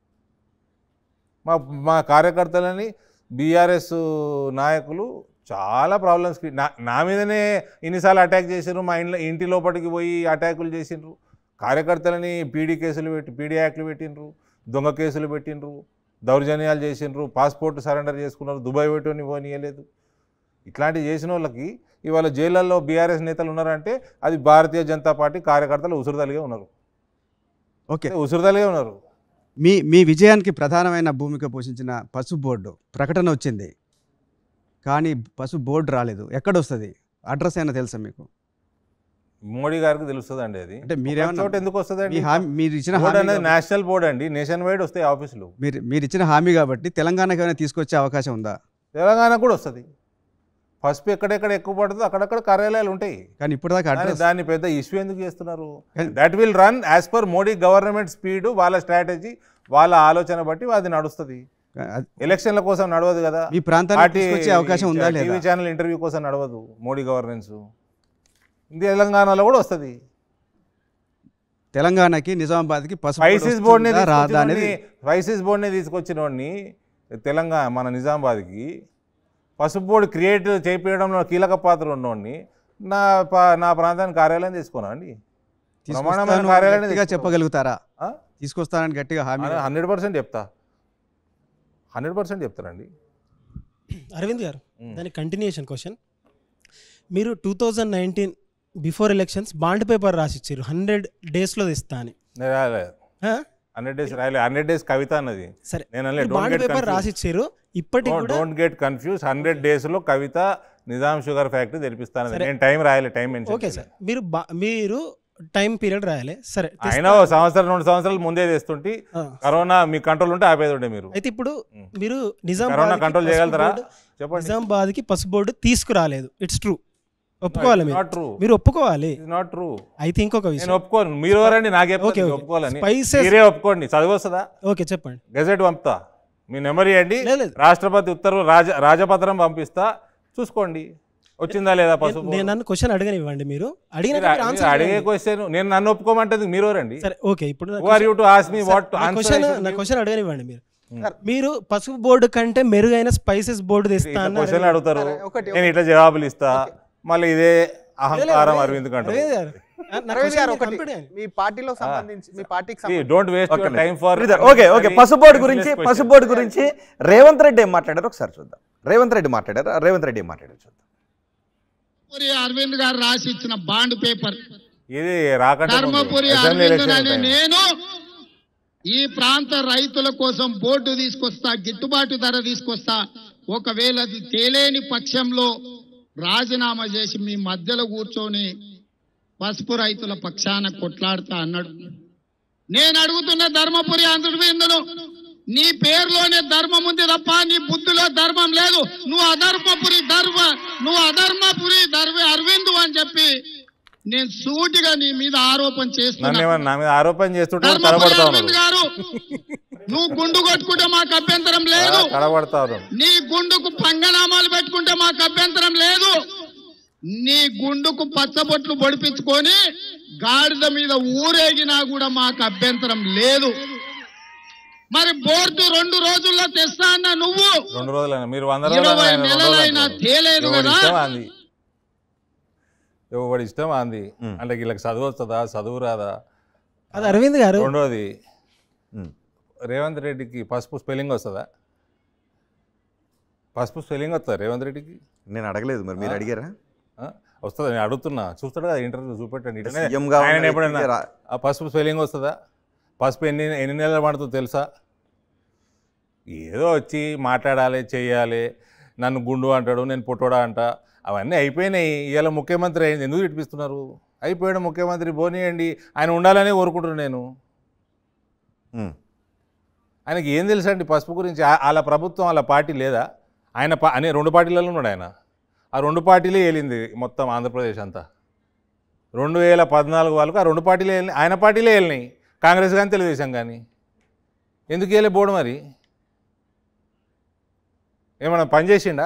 [SPEAKER 3] మా మా కార్యకర్తలని బీఆర్ఎస్ నాయకులు చాలా ప్రాబ్లమ్స్ నా నా మీదనే ఇన్నిసార్లు అటాక్ చేసిండ్రు. మా ఇంట్లో ఇంటి లోపలికి పోయి అటాకులు చేసిండ్రు. కార్యకర్తలని పీడీ కేసులు పెట్టి పీడీ యాక్ట్లు పెట్టిండ్రు, దొంగ కేసులు పెట్టిండ్రు, దౌర్జన్యాలు చేసిండ్రు, పాస్పోర్ట్ సరెండర్ చేసుకున్నారు, దుబాయ్ పెట్టుని పోనీయలేదు. ఇట్లాంటివి చేసిన వాళ్ళకి ఇవాళ జైళ్ళల్లో బీఆర్ఎస్ నేతలు ఉన్నారంటే అది భారతీయ జనతా పార్టీ కార్యకర్తలు ఉసురుదలిగే ఉన్నారు.
[SPEAKER 5] ఓకే,
[SPEAKER 3] ఉసురుదలిగే ఉన్నారు.
[SPEAKER 5] మీ మీ విజయానికి ప్రధానమైన భూమిక పోషించిన పసుపు బోర్డు ప్రకటన వచ్చింది, కానీ పసుపు బోర్డు రాలేదు. ఎక్కడ వస్తుంది? అడ్రస్ అయినా తెలుసా మీకు?
[SPEAKER 3] మోడీ గారికి తెలుస్తుంది అండి. అది
[SPEAKER 5] అంటే
[SPEAKER 3] ఒక
[SPEAKER 5] మీరేమన్నా
[SPEAKER 3] చోట ఎందుకు వస్తుంది
[SPEAKER 5] మీ
[SPEAKER 3] అండి?
[SPEAKER 5] హామీ మీరు ఇచ్చిన
[SPEAKER 3] బోర్డు
[SPEAKER 5] హామీ
[SPEAKER 3] అనేది
[SPEAKER 5] కాబట్టి-
[SPEAKER 3] నేషనల్ బోర్డు అండి, నేషన్ వైడ్ వస్తాయి ఆఫీసులు.
[SPEAKER 5] మీరు మీరు ఇచ్చిన హామీ కాబట్టి తెలంగాణకి ఏమైనా తీసుకొచ్చే అవకాశం ఉందా?
[SPEAKER 3] తెలంగాణ కూడా వస్తుంది. పసుపు ఎక్కడెక్కడ ఎక్కువ పడుతుందో అక్కడక్కడ కార్యాలయాలు ఉంటాయి.
[SPEAKER 5] కానీ ఇప్పటిదాకా
[SPEAKER 3] కానీ
[SPEAKER 5] అడ్రస్
[SPEAKER 3] దాన్ని పెద్ద ఇష్యూ ఎందుకు చేస్తున్నారు?
[SPEAKER 5] కానీ-
[SPEAKER 3] that will run as per Modi government speed, వాళ్ళ స్ట్రాటజీ, వాళ్ళ ఆలోచన బట్టి అది నడుస్తుంది.
[SPEAKER 5] అది-
[SPEAKER 3] ఎలక్షన్ల కోసం నడవదు కదా.
[SPEAKER 5] మీ ప్రాంతానికి తీసుకొచ్చే అవకాశం ఉందా లేదా?
[SPEAKER 3] టీవీ ఛానల్ ఇంటర్వ్యూ కోసం నడవదు మోడీ గవర్నెన్స్. తెలంగాణలో కూడా వస్తుంది.
[SPEAKER 5] తెలంగాణకి నిజామాబాద్కి పసుపు బోర్డు
[SPEAKER 3] స్పైసీస్ బోర్డునే
[SPEAKER 5] వస్తుందా రాదా అనేది
[SPEAKER 3] స్పైసీస్ బోర్డునే తీసుకొచ్చిన వాడిని తెలంగాణ మన నిజామాబాద్కి పసుపు బోర్డు క్రియేట్ చేయించడంలో కీలక పాత్ర ఉన్నవాడిని నా ప- నా ప్రాంతానికి కార్యాలయం తీసుకున్నా అండి. ప్రమాణమైన
[SPEAKER 5] తీసుకొస్తాను
[SPEAKER 3] కార్యాలయం
[SPEAKER 5] గట్టిగా చెప్పగలుగుతారా?
[SPEAKER 3] ఆ?
[SPEAKER 5] తీసుకొస్తానని గట్టిగా హామీ
[SPEAKER 3] హండ్రెడ్ పర్సెంట్ చెప్తా, హండ్రెడ్ పర్సెంట్ చెప్తానండి.
[SPEAKER 6] అరవింద్ గారు,
[SPEAKER 3] మ్.
[SPEAKER 6] దాని కంటిన్యూషన్ క్వశ్చన్. మీరు two thousand nineteen before elections bond paper రాసిచ్చారు హండ్రెడ్ డేస్లో తెస్తా అని.
[SPEAKER 3] నేను రాయలేదు,
[SPEAKER 6] ఆ?
[SPEAKER 3] హండ్రెడ్ డేస్ రాయలేదు. హండ్రెడ్ డేస్ కవిత అన్నది.
[SPEAKER 6] సరే,
[SPEAKER 3] నేను అనలే,
[SPEAKER 6] మీరు బాండ్ పేపర్ రాసిచ్చారు. ఇప్పటికి కూడా
[SPEAKER 3] డోంట్ గెట్ కన్ఫ్యూజ్. హండ్రెడ్ డేస్లో కవిత నిజాం షుగర్ ఫ్యాక్టరీ తెరిపిస్తాను.
[SPEAKER 6] సరే.
[SPEAKER 3] నేను టైం రాయలే, టైం మెన్షన్
[SPEAKER 6] ఓకే సార్, మీరు బా- మీరు టైం పీరియడ్ రాయాలి. సరే, తెస్తా.
[SPEAKER 3] అయినా ఓ సంవత్సరం రెండు సంవత్సరాలు ముందే తెస్తుంటే
[SPEAKER 6] ఆ.
[SPEAKER 3] కరోనా మీ కంట్రోల్ ఉంటే ఆపేది ఉండే. మీరు
[SPEAKER 6] అయితే ఇప్పుడు
[SPEAKER 3] మ్.
[SPEAKER 6] మీరు
[SPEAKER 3] కరోనా
[SPEAKER 6] నిజామాబాద్
[SPEAKER 3] కంట్రోల్ చేయగలుగుతారా చెప్పండి.
[SPEAKER 6] నిజామాబాద్కి పసుపు బోర్డు తీసుకురాలేదు. ఇట్స్ ట్రూ, ఒప్పుకోవాలి మీరు.
[SPEAKER 3] నాట్ ట్రూ,
[SPEAKER 6] మీరు ఒప్పుకోవాలి.
[SPEAKER 3] Not true.
[SPEAKER 6] అయితే ఇంకొక
[SPEAKER 3] నేను
[SPEAKER 6] విషయం.
[SPEAKER 3] ఒప్పుకోను. మీరు ఎవరండి నాకు
[SPEAKER 6] ఓకే, ఓకే.
[SPEAKER 3] ఒప్పుకోవాలని?
[SPEAKER 6] Spices-
[SPEAKER 3] మీరే ఒప్పుకోండి. చదివి వస్తుందా?
[SPEAKER 6] ఓకే, చెప్పండి.
[SPEAKER 3] గెజెట్ పంపుతా, మీ నెంబర్ ఇవ్వండి,
[SPEAKER 6] లేదు, లేదు.
[SPEAKER 3] రాష్ట్రపతి ఉత్తర్వు రాజ రాజపత్రం పంపిస్తా, చూసుకోండి వచ్చిందా లేదా
[SPEAKER 6] నేను-
[SPEAKER 3] పసుపు.
[SPEAKER 6] నేను నన్ను క్వశ్చన్ అడగనివ్వండి. మీరు అడిగిన
[SPEAKER 3] మీరు అ- మీరు అడిగే క్వశ్చన్ నేను నన్ను ఒప్పుకోమంటది మీరు ఎవరండి?
[SPEAKER 6] సరే, ఓకే. ఇప్పుడు నా
[SPEAKER 3] Who are you to ask me what to
[SPEAKER 6] నా
[SPEAKER 3] answer
[SPEAKER 6] క్వశ్చన్
[SPEAKER 3] I should
[SPEAKER 6] నా
[SPEAKER 3] give?
[SPEAKER 6] క్వశ్చన్ అడగనివ్వండి. మీరు మీరు పసుపు బోర్డు కంటే మెరుగైన స్పైసెస్ బోర్డు తెస్తా
[SPEAKER 3] ఇట్లా
[SPEAKER 6] అన్నారు.
[SPEAKER 3] క్వశ్చన్లు అడుగుతారు,
[SPEAKER 8] సరే, ఒకటి-
[SPEAKER 3] నేను ఇట్లా జవాబులు ఇస్తా, మళ్ళీ ఇదే అహంకారం అరవింద్ కంటే.
[SPEAKER 6] అరవింద్ గారు, నా- నా
[SPEAKER 8] రవి
[SPEAKER 6] question
[SPEAKER 8] గారు
[SPEAKER 6] మీరు
[SPEAKER 8] ఒకటి
[SPEAKER 6] complete చేయండి.
[SPEAKER 8] మీ పార్టీలో సంబంధించి మీ పార్టీకి సంబంధించి
[SPEAKER 3] don't waste your time for.
[SPEAKER 2] Okay okay పసుపు బోర్డు గురించి పసుపు బోర్డు గురించి రేవంత్ రెడ్డి ఏం మాట్లాడారు ఒకసారి చూద్దాం. రేవంత్ రెడ్డి మాట్లాడారు రేవంత్ రెడ్డి ఏం మాట్లాడారు చూద్దాం.
[SPEAKER 7] ధర్మపురి అరవింద్ గారు రాసి ఇచ్చిన బాండ్ పేపర్.
[SPEAKER 3] ఇది రాకంటే
[SPEAKER 7] ధర్మపురి
[SPEAKER 3] ముందు, అసెంబ్లీ
[SPEAKER 7] అరవింద్
[SPEAKER 3] ఎలక్షన్
[SPEAKER 7] అనే
[SPEAKER 3] టైం.
[SPEAKER 7] నేను ఈ ప్రాంత రైతుల కోసం బోర్డు తీసుకొస్తా, గిట్టుబాటు ధర తీసుకొస్తా, ఒకవేళ అది తేలేని పక్షంలో రాజీనామా చేసి మీ మధ్యలో కూర్చొని పసుపు రైతుల పక్షాన కొట్లాడుతా అన్నాడు. నేను అడుగుతున్న ధర్మపురి అరవిందును, నీ పేరులోనే ధర్మం ఉంది తప్ప నీ బుద్ధిలో ధర్మం లేదు. నువ్వు అధర్మపురి ధర్మ నువ్వు అధర్మపురి ధర్మ అరవిందు అని చెప్పి నేను సూటిగా నీ మీద ఆరోపణ
[SPEAKER 3] నన్ను
[SPEAKER 7] చేస్తున్నా.
[SPEAKER 3] ఏమన్నా నా మీద ఆరోపణ చేస్తుంటే
[SPEAKER 7] ధర్మపురి
[SPEAKER 3] తలపడతా
[SPEAKER 7] అరవింద్
[SPEAKER 3] ఉన్నారు.
[SPEAKER 7] గారు నువ్వు గుండు కొట్టుకుంటే మాకు అభ్యంతరం లేదు,
[SPEAKER 3] కడబడతారు.
[SPEAKER 7] నీ గుండుకు పంగనామాలు పెట్టుకుంటే మాకు అభ్యంతరం లేదు, నీ గుండుకు పచ్చబొట్లు పొడిపించుకొని గాడిద మీద ఊరేగినా కూడా మాకు అభ్యంతరం లేదు. మరి బోర్డు రెండు రోజుల్లో తెస్తా అన్న నువ్వు
[SPEAKER 3] రెండు రోజులైనా మీరు వంద
[SPEAKER 7] ఇరవై నెలలైనా తేలేదు కదా.
[SPEAKER 3] ఎవడి ఇష్టం అంది అంటే వీళ్ళకి చదువు వస్తుందా చదువు రాదా
[SPEAKER 6] అది అరవింద్ గారు.
[SPEAKER 3] రెండోది రేవంత్ రెడ్డికి పసుపు స్పెల్లింగ్ వస్తుందా? పసుపు స్పెల్లింగ్ వస్తుందా రేవంత్ రెడ్డికి?
[SPEAKER 2] నేను అడగలేదు, మరి మీరు అడిగారా?
[SPEAKER 3] వస్తుందా? నేను అడుగుతున్నా, చూస్తాడు కదా ఇంటర్వ్యూ చూపెట్టండి.
[SPEAKER 2] సీఎంగా
[SPEAKER 3] ఆయన ఎప్పుడైనా ఆ పసుపు స్పెల్లింగ్ వస్తుందా? పసుపు ఎన్ని ఎన్ని నెలలు పడుతుందో తెలుసా? ఏదో వచ్చి మాట్లాడాలి చెయ్యాలి, నన్ను గుండు అంటాడు, నేను పుట్టోడా అంట, అవన్నీ అయిపోయినాయి. ఇవాళ ముఖ్యమంత్రి అయింది, ఎందుకు ఇడిపిస్తున్నారు? అయిపోయాడు ముఖ్యమంత్రి, పోనీయండి, ఆయన ఉండాలనే కోరుకుంటున్నాను నేను. ఆయనకి ఏం తెలుసా అండి పసుపు గురించి? వాళ్ళ ప్రభుత్వం వాళ్ళ పార్టీ లేదా? ఆయన పా అనే రెండు పార్టీలలో ఉన్నాడు ఆయన. ఆ రెండు పార్టీలే వెళ్ళింది మొత్తం ఆంధ్రప్రదేశ్ అంతా. రెండు వేల పద్నాలుగు వాళ్ళకు ఆ రెండు పార్టీలే వెళ్ళినాయి, ఆయన పార్టీలే వెళ్ళినాయి, కాంగ్రెస్ కానీ తెలుగుదేశం కానీ. ఎందుకు వెళ్ళే బోర్డు మరి? ఏమన్నా పనిచేసిండా?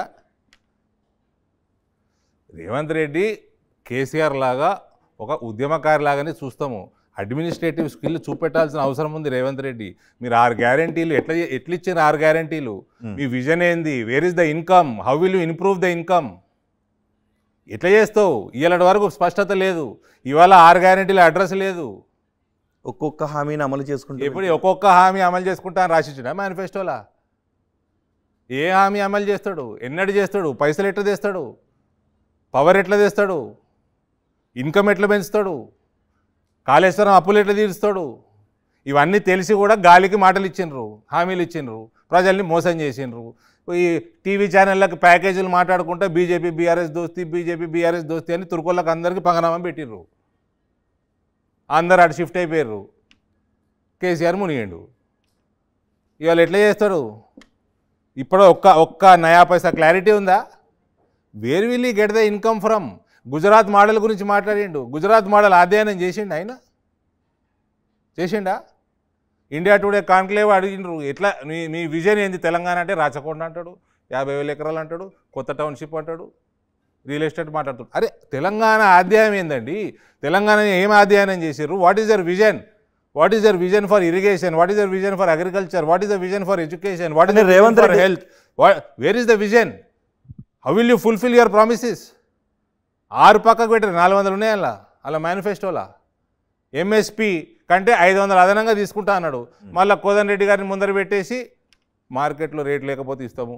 [SPEAKER 3] రేవంత్ రెడ్డి కేసీఆర్ లాగా ఒక ఉద్యమకారి లాగానే చూస్తాము. అడ్మినిస్ట్రేటివ్ స్కిల్ చూపెట్టాల్సిన అవసరం ఉంది రేవంత్ రెడ్డి. మీరు ఆరు గ్యారంటీలు ఎట్లా ఎట్లా ఇచ్చారు? ఆరు గ్యారంటీలు మీ విజన్ ఏంది? Where is the income? How will you improve the income? ఎట్లా చేస్తావు? ఇవాళ వరకు స్పష్టత లేదు. ఇవాళ ఆరు గ్యారంటీల అడ్రస్ లేదు.
[SPEAKER 2] ఒక్కొక్క హామీని అమలు చేసుకుంటే
[SPEAKER 3] ఇప్పుడు ఒక్కొక్క హామీ అమలు చేసుకుంటా అని రాసిచ్చిన మేనిఫెస్టోలా? ఏ హామీ అమలు చేస్తాడు? ఎన్నడు చేస్తాడు? పైసలు ఎట్లా తెస్తాడు? పవర్ ఎట్లా తెస్తాడు? ఇన్కమ్ ఎట్లా పెంచుతాడు? కాళేశ్వరం అప్పులు ఎట్లా తీరుస్తాడు? ఇవన్నీ తెలిసి కూడా గాలికి మాటలు ఇచ్చిండ్రు, హామీలు ఇచ్చిండ్రు, ప్రజల్ని మోసం చేసిండ్రు. ఈ టీవీ ఛానళ్ళకి ప్యాకేజీలు మాట్లాడుకుంటే బీజేపీ బీఆర్ఎస్ దోస్తి, బీజేపీ బీఆర్ఎస్ దోస్తి అని తుర్కోళ్ళకి అందరికీ పంగనామం పెట్టిర్రు. అందరు అటు షిఫ్ట్ అయిపోయారు. కేసీఆర్ మునిగిండు. ఇవాళ ఎట్లా చేస్తాడు? ఇప్పుడు ఒక్క ఒక్క నయా పైసా క్లారిటీ ఉందా? Where will I get the income from? Gujarat model గురించి మాట్లాడిండు. గుజరాత్ మోడల్ అధ్యయనం చేసిండు ఆయన? చేసిండా? ఇండియా టుడే కాన్క్లేవ్ అడిగిండ్రు, ఎట్లా మీ మీ విజన్ ఏంది తెలంగాణ అంటే? రాచకొండ అంటాడు, యాభై వేల ఎకరాలు అంటాడు, కొత్త టౌన్షిప్ అంటాడు, రియల్ ఎస్టేట్ మాట్లాడుతాడు. అరే తెలంగాణ అధ్యాయం ఏందండి? తెలంగాణ ఏం అధ్యయనం చేసారు? What is their vision? What is their vision for irrigation? What is their vision for agriculture? What is the vision for education? What is Revanth for health? Where is the vision? How will you fulfil your promises? ఆరు పక్కకు పెట్టారు, నాలుగు వందలు ఉన్నాయి అలా అలా మేనిఫెస్టోలా. MSP కంటే ఐదు వందలు అదనంగా తీసుకుంటా అన్నాడు. మళ్ళీ కోదన్ రెడ్డి గారిని ముందర పెట్టేసి మార్కెట్లో రేట్ లేకపోతే ఇస్తాము.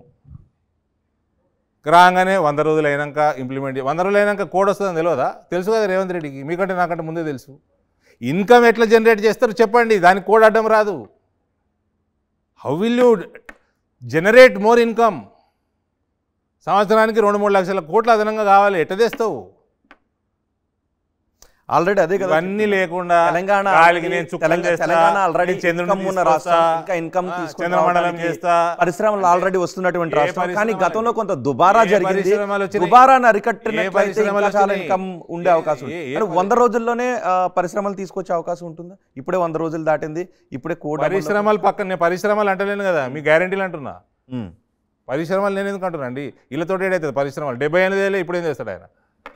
[SPEAKER 3] రాగానే వంద రోజులు అయినాక ఇంప్లిమెంట్ వంద రోజులు అయినాక కోడ్ వస్తుందని తెలియదా? తెలుసు కదా రేవంత్ రెడ్డికి, మీకంటే నాకంటే ముందే తెలుసు. ఇన్కమ్ ఎట్లా జనరేట్ చేస్తారో చెప్పండి, దానికి కోడ్ అడ్డం రాదు. How will you generate more income? సంవత్సరానికి రెండు మూడు లక్షల కోట్లు అదనంగా కావాలి, ఎట్ట తెస్తావు?
[SPEAKER 2] ఆల్రెడీ అదే కదా
[SPEAKER 3] అన్నీ లేకుండా
[SPEAKER 2] తెలంగాణ పరిశ్రమలు ఆల్రెడీ వస్తున్నటువంటి రాష్ట్రం. కానీ గతంలో కొంత దుబారా జరిగింది. దుబారాను అరికట్టినట్లయితే చాలా ఇన్కమ్ ఉండే అవకాశం ఉంది. వంద రోజుల్లోనే పరిశ్రమలు తీసుకొచ్చే అవకాశం ఉంటుందా? ఇప్పుడే వంద రోజులు దాటింది, ఇప్పుడే కోడ్
[SPEAKER 3] పరిశ్రమలు పక్కన పరిశ్రమలు అంటలేను కదా, మీ గ్యారంటీలు అంటున్నా. పరిశ్రమలు నేను ఎందుకు అంటున్నా అండి? వీళ్ళతో ఏడవుతుంది పరిశ్రమలు? డెబ్బై ఎనిమిది వేలు ఇప్పుడు ఏం చేస్తాడు ఆయన?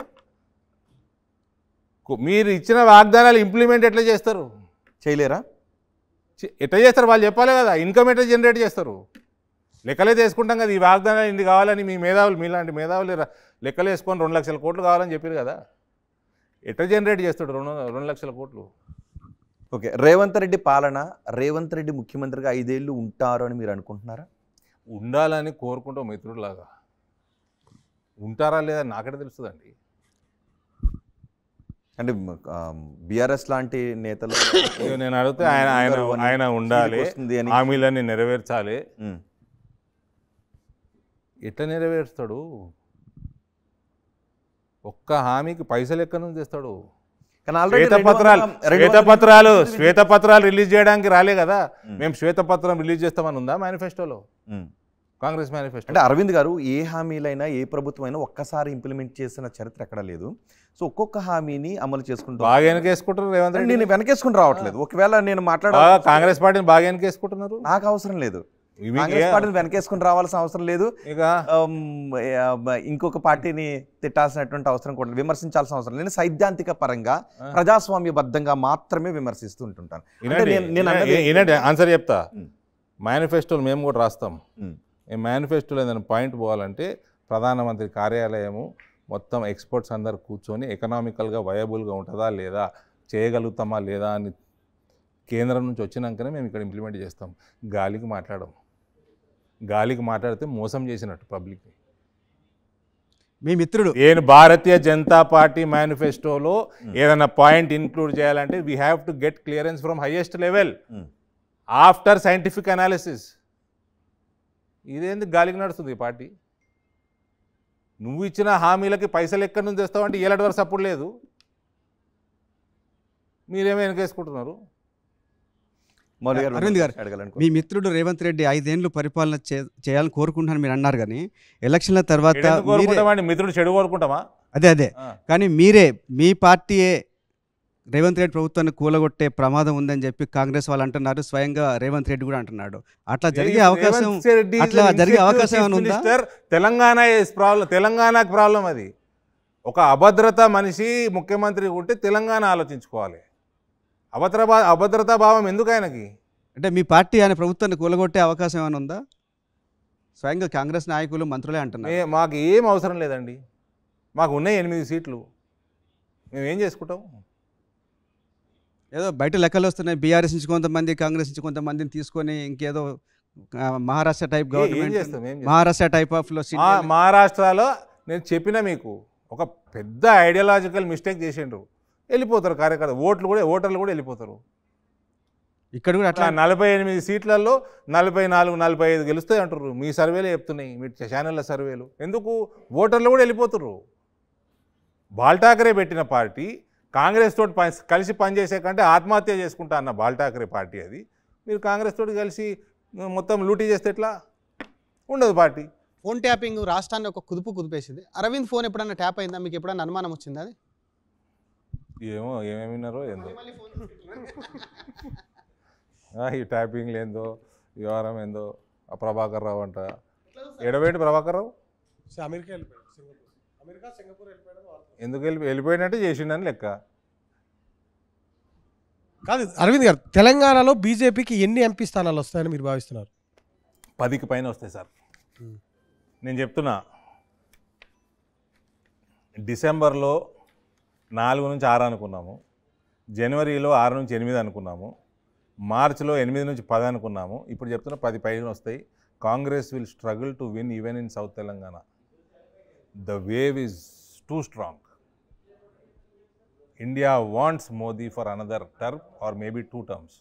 [SPEAKER 3] మీరు ఇచ్చిన వాగ్దానాలు ఇంప్లిమెంట్ ఎట్లా చేస్తారు?
[SPEAKER 2] చేయలేరా?
[SPEAKER 3] ఎట్లా చేస్తారు వాళ్ళు చెప్పాలి కదా. ఇన్కమ్ ఎట్లా జనరేట్ చేస్తారు? లెక్కలే తీసుకుంటాం కదా, ఈ వాగ్దానాలు ఇన్ని కావాలని మీ మేధావులు మీలాంటి మేధావులు లెక్కలు వేసుకొని రెండు లక్షల కోట్లు కావాలని చెప్పారు కదా. ఎట్లా జనరేట్ చేస్తాడు రెండు రెండు లక్షల కోట్లు?
[SPEAKER 2] ఓకే, రేవంత్ రెడ్డి పాలన, రేవంత్ రెడ్డి ముఖ్యమంత్రిగా ఐదేళ్ళు ఉంటారు అని మీరు అనుకుంటున్నారా?
[SPEAKER 3] ఉండాలని కోరుకుంటాం మిత్రులాగా. ఉంటారా లేదా నాకైతే తెలుస్తుందండి.
[SPEAKER 2] అంటే బీఆర్ఎస్ లాంటి నేతలు
[SPEAKER 3] నేను అడిగితే ఆయన ఆయన ఆయన ఉండాలి, హామీలన్నీ నెరవేర్చాలి. ఎట్లా నెరవేరుస్తాడు? ఒక్క హామీకి పైసలు ఎక్కడి నుంచి తెస్తాడు? శ్వేతపత్రాలు శ్వేతపత్రాలు శ్వేతపత్రాలు రిలీజ్ చేయడానికి రాలే కదా. మేము శ్వేతపత్రం రిలీజ్ చేస్తామని ఉందా మేనిఫెస్టోలో? Congress manifesto.
[SPEAKER 2] అంటే అరవింద్ గారు ఏ హామీలైనా ఏ ప్రభుత్వం అయినా ఒక్కసారి ఇంప్లిమెంట్ చేసిన చరిత్ర ఎక్కడ లేదు. సో ఒక్కొక్క హామీని అమలు చేసుకుంటూ
[SPEAKER 3] బాగా వెనకేసుకుంటారు రేవంత్ రెడ్డి.
[SPEAKER 2] నేను వెనకేసుకుని రావట్లేదు. ఒకవేళ నేను మాట్లాడ
[SPEAKER 3] బాగా కాంగ్రెస్ పార్టీని బాగా వెనకేసుకుంటున్నారు.
[SPEAKER 2] నాకు అవసరం లేదు.
[SPEAKER 3] ఇవి
[SPEAKER 2] కాంగ్రెస్ పార్టీని వెనకేసుకుని రావాల్సిన అవసరం లేదు.
[SPEAKER 3] ఇక
[SPEAKER 2] ఆమ్, ఆ, ఇంకొక పార్టీని తిట్టాల్సినటువంటి అవసరం కూడా, విమర్శించాల్సిన అవసరం లేదు. నేను సైద్ధాంతిక పరంగా ప్రజాస్వామ్యబద్ధంగా మాత్రమే విమర్శిస్తూ ఉంటుంటాను. అంటే నేను నేను అన్నది
[SPEAKER 3] ఏంటంటే ఆన్సర్ చెప్తా.
[SPEAKER 2] ఉమ్.
[SPEAKER 3] మేనిఫెస్టోలు మేము కూడా రాస్తాం.
[SPEAKER 2] ఉమ్.
[SPEAKER 3] ఈ మేనిఫెస్టోలో ఏదైనా పాయింట్ పోవాలంటే ప్రధానమంత్రి కార్యాలయము మొత్తం ఎక్స్పర్ట్స్ అందరు కూర్చొని ఎకనామికల్గా వయబుల్గా ఉంటుందా లేదా, చేయగలుగుతామా లేదా అని కేంద్రం నుంచి వచ్చినాకనే మేము ఇక్కడ ఇంప్లిమెంట్ చేస్తాం. గాలికి మాట్లాడడం, గాలికి మాట్లాడితే మోసం చేసినట్టు పబ్లిక్ని.
[SPEAKER 5] మీ మిత్రుడు
[SPEAKER 3] నేను భారతీయ జనతా పార్టీ మేనిఫెస్టోలో ఏదైనా పాయింట్ ఇన్క్లూడ్ చేయాలంటే we have to get clearance from highest level after scientific analysis. ఇదేంది గాలికి నడుస్తుంది ఈ పార్టీ? నువ్వు ఇచ్చిన హామీలకి పైసలు ఎక్కడి నుంచి తెస్తావంటే ఏలాంటి వరకు సపోర్ట్ లేదు. మీరేమో వెనకేసుకుంటున్నారు.
[SPEAKER 5] అరవింద్ గారు, మీ మిత్రుడు రేవంత్ రెడ్డి ఐదేళ్లు పరిపాలన చే- చేయాలని కోరుకుంటున్నాను మీరు అన్నారు, కానీ ఎలక్షన్ల తర్వాత
[SPEAKER 3] ఎందుకు
[SPEAKER 5] మీరే-
[SPEAKER 3] కోరుకుంటామండి? మిత్రుడు చెడు కోరుకుంటామా?
[SPEAKER 5] అదే అదే
[SPEAKER 3] ఆ.
[SPEAKER 5] కానీ మీరే మీ పార్టీయే రేవంత్ రెడ్డి ప్రభుత్వాన్ని కూలగొట్టే ప్రమాదం ఉందని చెప్పి కాంగ్రెస్ వాళ్ళు అంటున్నారు. స్వయంగా రేవంత్ రెడ్డి కూడా అంటున్నాడు. అట్లా జరిగే అవకాశం
[SPEAKER 3] రేవంత్ రెడ్డి is
[SPEAKER 5] అట్లా
[SPEAKER 3] an
[SPEAKER 5] జరిగే
[SPEAKER 3] insecure
[SPEAKER 5] అవకాశం
[SPEAKER 3] chief
[SPEAKER 5] ఏమైనా ఉందా?
[SPEAKER 3] minister. Telangana is problem. తెలంగాణకు ప్రాబ్లం అది. ఒక అభద్రత మనిషి ముఖ్యమంత్రి ఉంటే తెలంగాణ ఆలోచించుకోవాలి. అభద్రతా అభద్రతా భావం ఎందుకు ఆయనకి?
[SPEAKER 5] అంటే మీ పార్టీ ఆయన ప్రభుత్వాన్ని కూలగొట్టే అవకాశం ఏమైనా ఉందా? స్వయంగా కాంగ్రెస్ నాయకులు మంత్రులే అంటున్నారు.
[SPEAKER 3] మే- మాకు ఏం అవసరం లేదండి. మాకు ఉన్నాయి ఎనిమిది సీట్లు. మేము ఏం చేసుకుంటాం?
[SPEAKER 5] ఏదో బయట లెక్కలు వస్తున్నాయి, బీఆర్ఎస్ నుంచి కొంతమంది, కాంగ్రెస్ నుంచి కొంతమందిని తీసుకొని ఇంకేదో ఆ, మహారాష్ట్ర టైప్
[SPEAKER 3] ఏ- ఏం
[SPEAKER 5] గవర్నమెంట్,
[SPEAKER 3] చేస్తాం? ఏం చేస్తాం?
[SPEAKER 5] మహారాష్ట్ర టైప్ ఆఫ్ లో
[SPEAKER 3] మా మహారాష్ట్రలో నేను చెప్పిన మీకు ఒక పెద్ద ఐడియాలజికల్ మిస్టేక్ చేసిండ్రు. వెళ్ళిపోతారు కార్యకర్త, ఓట్లు కూడా ఓటర్లు కూడా వెళ్ళిపోతారు.
[SPEAKER 5] ఇక్కడ కూడా అట్లా
[SPEAKER 3] అట్లా నలభై ఎనిమిది సీట్లలో నలభై నాలుగు నలభై ఐదు గెలుస్తాయి అంటారు. మీ సర్వేలు చెప్తున్నాయి, మీ ఛానళ్ళ సర్వేలు. ఎందుకు? ఓటర్లు కూడా వెళ్ళిపోతున్నారు. బాల్ ఠాకరే పెట్టిన పార్టీ కాంగ్రెస్ తోటి పని కలిసి పనిచేసే కంటే ఆత్మహత్య చేసుకుంటా అన్న బాల్ ఠాకరే పార్టీ అది. మీరు కాంగ్రెస్ తోటి కలిసి మొత్తం లూటీ చేస్తే ఎట్లా? ఉండదు పార్టీ.
[SPEAKER 8] ఫోన్ ట్యాపింగ్ రాష్ట్రాన్ని ఒక కుదుపు కుదిపేసింది. అరవింద్ ఫోన్ ఎప్పుడన్నా ట్యాప్ అయిందా? మీకు ఎప్పుడన్నా అనుమానం వచ్చిందా? అది
[SPEAKER 3] ఏమో ఏమేమి విన్నారో ఏందో, ఆ, ఈ ట్యాపింగ్ ఏందో, వ్యవహారం ఏందో. ఆ ప్రభాకర్ రావు అంట. ఎడబెట్టి ప్రభాకర్ రావు
[SPEAKER 6] అమెరికా వెళ్ళిపోయాడు, సింగపూర్ అమెరికా సింగపూర్ వెళ్ళిపోయాడు.
[SPEAKER 3] ఎందుకు వెళ్ళి వెళ్ళిపోయినట్టే చేసిండని లెక్క.
[SPEAKER 6] కాదు అరవింద్ గారు, తెలంగాణలో బీజేపీకి ఎన్ని ఎంపీ స్థానాలు వస్తాయని మీరు భావిస్తున్నారు?
[SPEAKER 3] పదికి పైన వస్తాయి సార్. నేను చెప్తున్నా, డిసెంబర్లో నాలుగు నుంచి ఆరు అనుకున్నాము, జనవరిలో ఆరు నుంచి ఎనిమిది అనుకున్నాము, మార్చిలో ఎనిమిది నుంచి పది అనుకున్నాము. ఇప్పుడు చెప్తున్నా పది పైన వస్తాయి. Congress will struggle to win even in south Telangana. The wave is too strong. India wants Modi for another term or maybe two terms.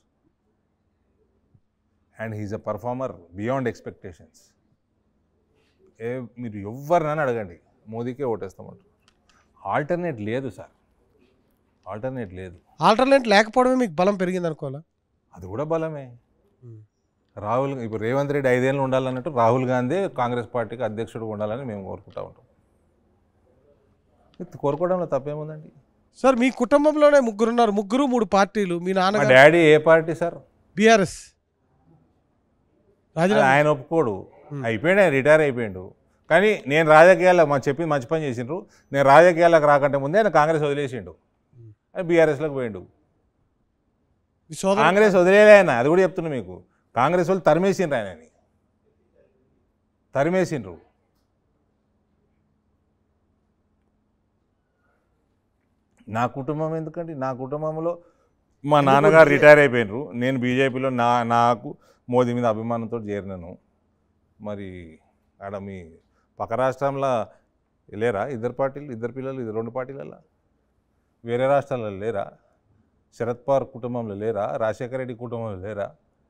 [SPEAKER 3] And he's a performer beyond expectations. ఏ మీరు ఎవరినైనా అడగండి, మోదీకే ఓటేస్తామంటారు. ఆల్టర్నేట్ లేదు సార్, ఆల్టర్నేట్ లేదు.
[SPEAKER 6] ఆల్టర్నేట్ లేకపోవడమే మీకు బలం పెరిగింది అనుకోవాలా?
[SPEAKER 3] అది కూడా బలమే. రాహుల్ ఇప్పుడు రేవంత్ రెడ్డి ఐదేళ్ళు ఉండాలన్నట్టు రాహుల్ గాంధీ కాంగ్రెస్ పార్టీకి అధ్యక్షుడు ఉండాలని మేము కోరుకుంటా ఉంటాం. ఇది కోరుకోవడంలో తప్పేముందండి?
[SPEAKER 6] సార్ మీ కుటుంబంలోనే ముగ్గురు ఉన్నారు, ముగ్గురు మూడు పార్టీలు. మీ
[SPEAKER 3] మా
[SPEAKER 6] నాన్నగారు
[SPEAKER 3] డాడీ ఏ పార్టీ సార్?
[SPEAKER 6] బీఆర్ఎస్ రాజీనామా
[SPEAKER 3] ఆయన ఒప్పుకోడు. అయిపోయాడు, ఆయన రిటైర్ అయిపోయాడు. కానీ నేను రాజకీయాల్లో మా చెప్పి మంచి పని చేసిండ్రు. నేను రాజకీయాలకు రాకంటే ముందే ఆయన కాంగ్రెస్ వదిలేసిండు, ఆయన బీఆర్ఎస్లోకి పోయిండు.
[SPEAKER 6] మీ సోదరు
[SPEAKER 3] కాంగ్రెస్ వదిలేలే ఆయన, అది కూడా చెప్తున్నా మీకు. కాంగ్రెస్ వాళ్ళు తరిమేసిండ్రు, ఆయనని తరిమేసిండ్రు. నా కుటుంబం ఎందుకండి? నా కుటుంబంలో మా నాన్నగారు రిటైర్ అయిపోయినరు. నేను బీజేపీలో నా నాకు మోదీ మీద అభిమానంతో చేరినాను. మరి ఆడ మీ పక్క రాష్ట్రంలో లేరా ఇద్దరు పార్టీలు, ఇద్దరు పిల్లలు, ఇది రెండు పార్టీలలో? వేరే రాష్ట్రాలలో లేరా? శరద్ పవార్ కుటుంబంలో లేరా? రాజశేఖర రెడ్డి కుటుంబంలో లేరా?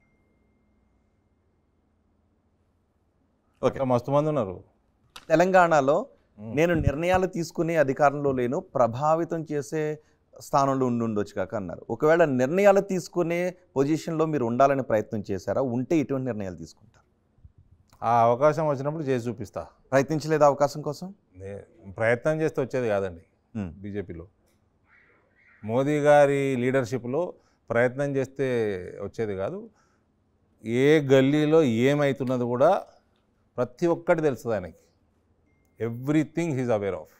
[SPEAKER 3] ఓకే, మస్తు మంది ఉన్నారు.
[SPEAKER 2] తెలంగాణలో నేను నిర్ణయాలు తీసుకునే అధికారంలో లేను, ప్రభావితం చేసే స్థానంలో ఉండి ఉండొచ్చు కాక అన్నారు. ఒకవేళ నిర్ణయాలు తీసుకునే పొజిషన్లో మీరు ఉండాలని ప్రయత్నం చేశారా? ఉంటే ఎటువంటి నిర్ణయాలు తీసుకుంటారు?
[SPEAKER 3] ఆ అవకాశం వచ్చినప్పుడు చేసి చూపిస్తా.
[SPEAKER 2] ప్రయత్నించలేదు అవకాశం కోసం?
[SPEAKER 3] నే- ప్రయత్నం చేస్తే వచ్చేది కాదండి
[SPEAKER 2] ఉమ్.
[SPEAKER 3] బీజేపీలో. మోదీ గారి లీడర్షిప్లో ప్రయత్నం చేస్తే వచ్చేది కాదు. ఏ గల్లీలో ఏమవుతున్నది కూడా ప్రతి ఒక్కటి తెలుస్తుంది ఆయనకి. Everything he's aware of.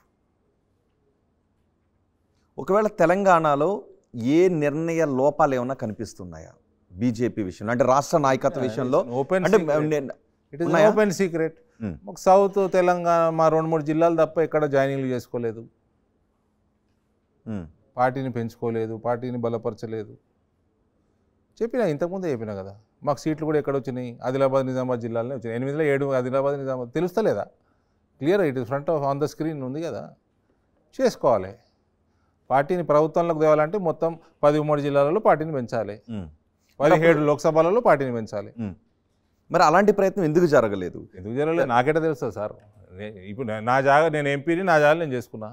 [SPEAKER 2] ఒకవేళ తెలంగాణలో ఏ నిర్ణయ లోపాలు ఏమైనా కనిపిస్తున్నాయా బీజేపీ విషయంలో, అంటే రాష్ట్ర నాయకత్వ విషయంలో?
[SPEAKER 3] ఓపెన్
[SPEAKER 2] అంటే
[SPEAKER 3] ఇట్ ఈస్
[SPEAKER 2] ఉన్నాయా?
[SPEAKER 3] Open secret.
[SPEAKER 2] ఉమ్.
[SPEAKER 3] మాకు సౌత్ తెలంగాణ మా రెండు మూడు జిల్లాలు తప్ప ఎక్కడ జాయినింగ్లు చేసుకోలేదు,
[SPEAKER 2] ఉమ్.
[SPEAKER 3] పార్టీని పెంచుకోలేదు, పార్టీని బలపరచలేదు. చెప్పినా ఇంతకుముందే చెప్పినా కదా. మాకు సీట్లు కూడా ఎక్కడ వచ్చినాయి? ఆదిలాబాద్ నిజామాబాద్ జిల్లాలోనే వచ్చినాయి. ఎనిమిదిలో ఏడు ఆదిలాబాద్ నిజామాబాద్. తెలుస్తలేదా? Clear it is front of on the screen ఉంది కదా. చేసుకోవాలి. పార్టీని ప్రభుత్వంలోకి తేవాలంటే మొత్తం పదిమూడు జిల్లాలలో పార్టీని పెంచాలి,
[SPEAKER 2] ఉమ్.
[SPEAKER 3] పదిహేడు లోక్సభలలో పార్టీని పెంచాలి.
[SPEAKER 2] ఉమ్. మరి అలాంటి ప్రయత్నం ఎందుకు జరగలేదు?
[SPEAKER 3] ఎందుకు జరగలేదు నాకేట తెలుస్తుంది సార్. నే- ఇప్పుడు నే- నా జాగా నేను ఎంపీని, నా జాగా నేను చేసుకున్నా.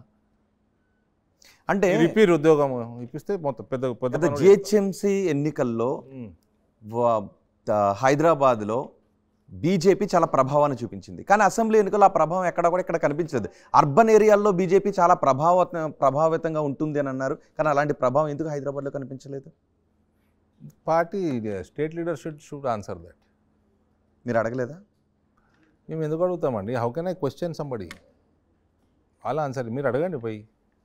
[SPEAKER 2] అంటే
[SPEAKER 3] ఇప్పిరు ఉద్యోగం ఇప్పిస్తే మొత్తం పెద్ద పెద్ద
[SPEAKER 2] గత
[SPEAKER 3] పనులు
[SPEAKER 2] జిహెచ్ఎంసీ ఎన్నికల్లో
[SPEAKER 3] ఉమ్.
[SPEAKER 2] వ- త- హైదరాబాద్లో బీజేపీ చాలా ప్రభావాన్ని చూపించింది, కానీ అసెంబ్లీ ఎన్నికల్లో ఆ ప్రభావం ఎక్కడ కూడా ఇక్కడ కనిపించలేదు. అర్బన్ ఏరియాల్లో బీజేపీ చాలా ప్రభావ ప్రభావితంగా ఉంటుంది అని అన్నారు, కానీ అలాంటి ప్రభావం ఎందుకు హైదరాబాద్లో కనిపించలేదు?
[SPEAKER 3] Party state leadership should answer that.
[SPEAKER 2] మీరు అడగలేదా?
[SPEAKER 3] మేము ఎందుకు అడుగుతామండి? How can I question somebody? వాళ్ళ ఆన్సర్ మీరు అడగండి పోయి.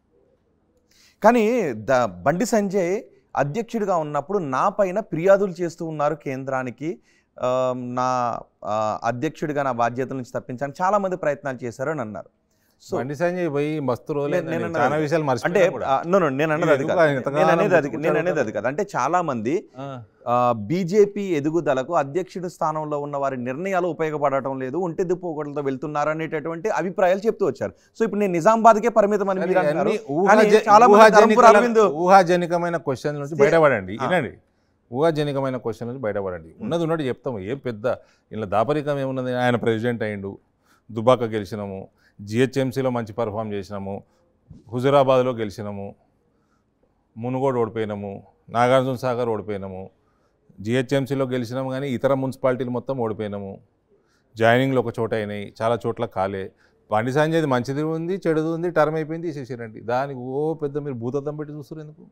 [SPEAKER 2] కానీ ద బండి సంజయ్ అధ్యక్షుడిగా ఉన్నప్పుడు నా పైన ఫిర్యాదులు చేస్తూ ఉన్నారు కేంద్రానికి, ఆ, నా ఆ, అధ్యక్షుడిగా నా బాధ్యతల నుంచి తప్పించడానికి చాలామంది ప్రయత్నాలు చేశారు అని అన్నారు. సో
[SPEAKER 3] బండి సంజయ్ పోయి మస్తు రోజులు
[SPEAKER 2] నేను- నేను
[SPEAKER 3] చాలా
[SPEAKER 2] అన్నది
[SPEAKER 3] విషయాలు
[SPEAKER 2] అంటే
[SPEAKER 3] మర్చిపోయాను కూడా.
[SPEAKER 2] ఆ, no, no, నేను అన్నది అది
[SPEAKER 3] ఎందుకు
[SPEAKER 2] కాదు.
[SPEAKER 3] ఆయన ఇంతకాలం
[SPEAKER 2] నేను అనేది అది
[SPEAKER 3] గుర్తుకు
[SPEAKER 2] నేను అనేది అది కాదు. అంటే చాలా మంది
[SPEAKER 3] ఆ,
[SPEAKER 2] బీజేపీ ఎదుగుదలకు అధ్యక్షుడి స్థానంలో ఉన్న వారి నిర్ణయాలు ఉపయోగపడటం లేదు, ఒంటెద్దు పోగొడలతో వెళ్తున్నారు అనేటటువంటి అభిప్రాయాలు చెప్తూ వచ్చారు. సో ఇప్పుడు నేను నిజామాబాద్కే పరిమితం అని మీరు అంటున్నారు.
[SPEAKER 3] అన్ని
[SPEAKER 2] కానీ
[SPEAKER 3] ఊహాజ-
[SPEAKER 2] చాలా మంది ధర్మపురి
[SPEAKER 3] ఊహాజనికల-
[SPEAKER 2] అరవింద్
[SPEAKER 3] ఊహాజనికమైన క్వశ్చన్ నుంచి బయటపడండి.
[SPEAKER 2] ఆ.
[SPEAKER 3] వినండి, ఊహాజనికమైన క్వశ్చన్ నుంచి బయటపడండి. ఉన్నది ఉన్నట్టు చెప్తాము. ఏం పెద్ద ఇలా దాపరికం ఏమున్నది? ఆయన ప్రెసిడెంట్ అయ్యిండు, దుబాక గెలిచినాము, జిహెచ్ఎంసీలో మంచి పర్ఫామ్ చేసినాము, హుజురాబాద్లో గెలిచినాము, మునుగోడు ఓడిపోయినాము, నాగార్జున సాగర్ ఓడిపోయినాము, జిహెచ్ఎంసీలో గెలిచినాము, కానీ ఇతర మున్సిపాలిటీలు మొత్తం ఓడిపోయినాము. జాయినింగ్లు ఒక చోట అయినాయి, చాలా చోట్ల కాలే. బండి సంజయ్ది మంచిది ఉంది, చెడుది ఉంది, టర్మ్ అయిపోయింది, తీసేసారండి. దానికి ఓ పెద్ద మీరు భూతద్దం పెట్టి చూస్తారు ఎందుకు?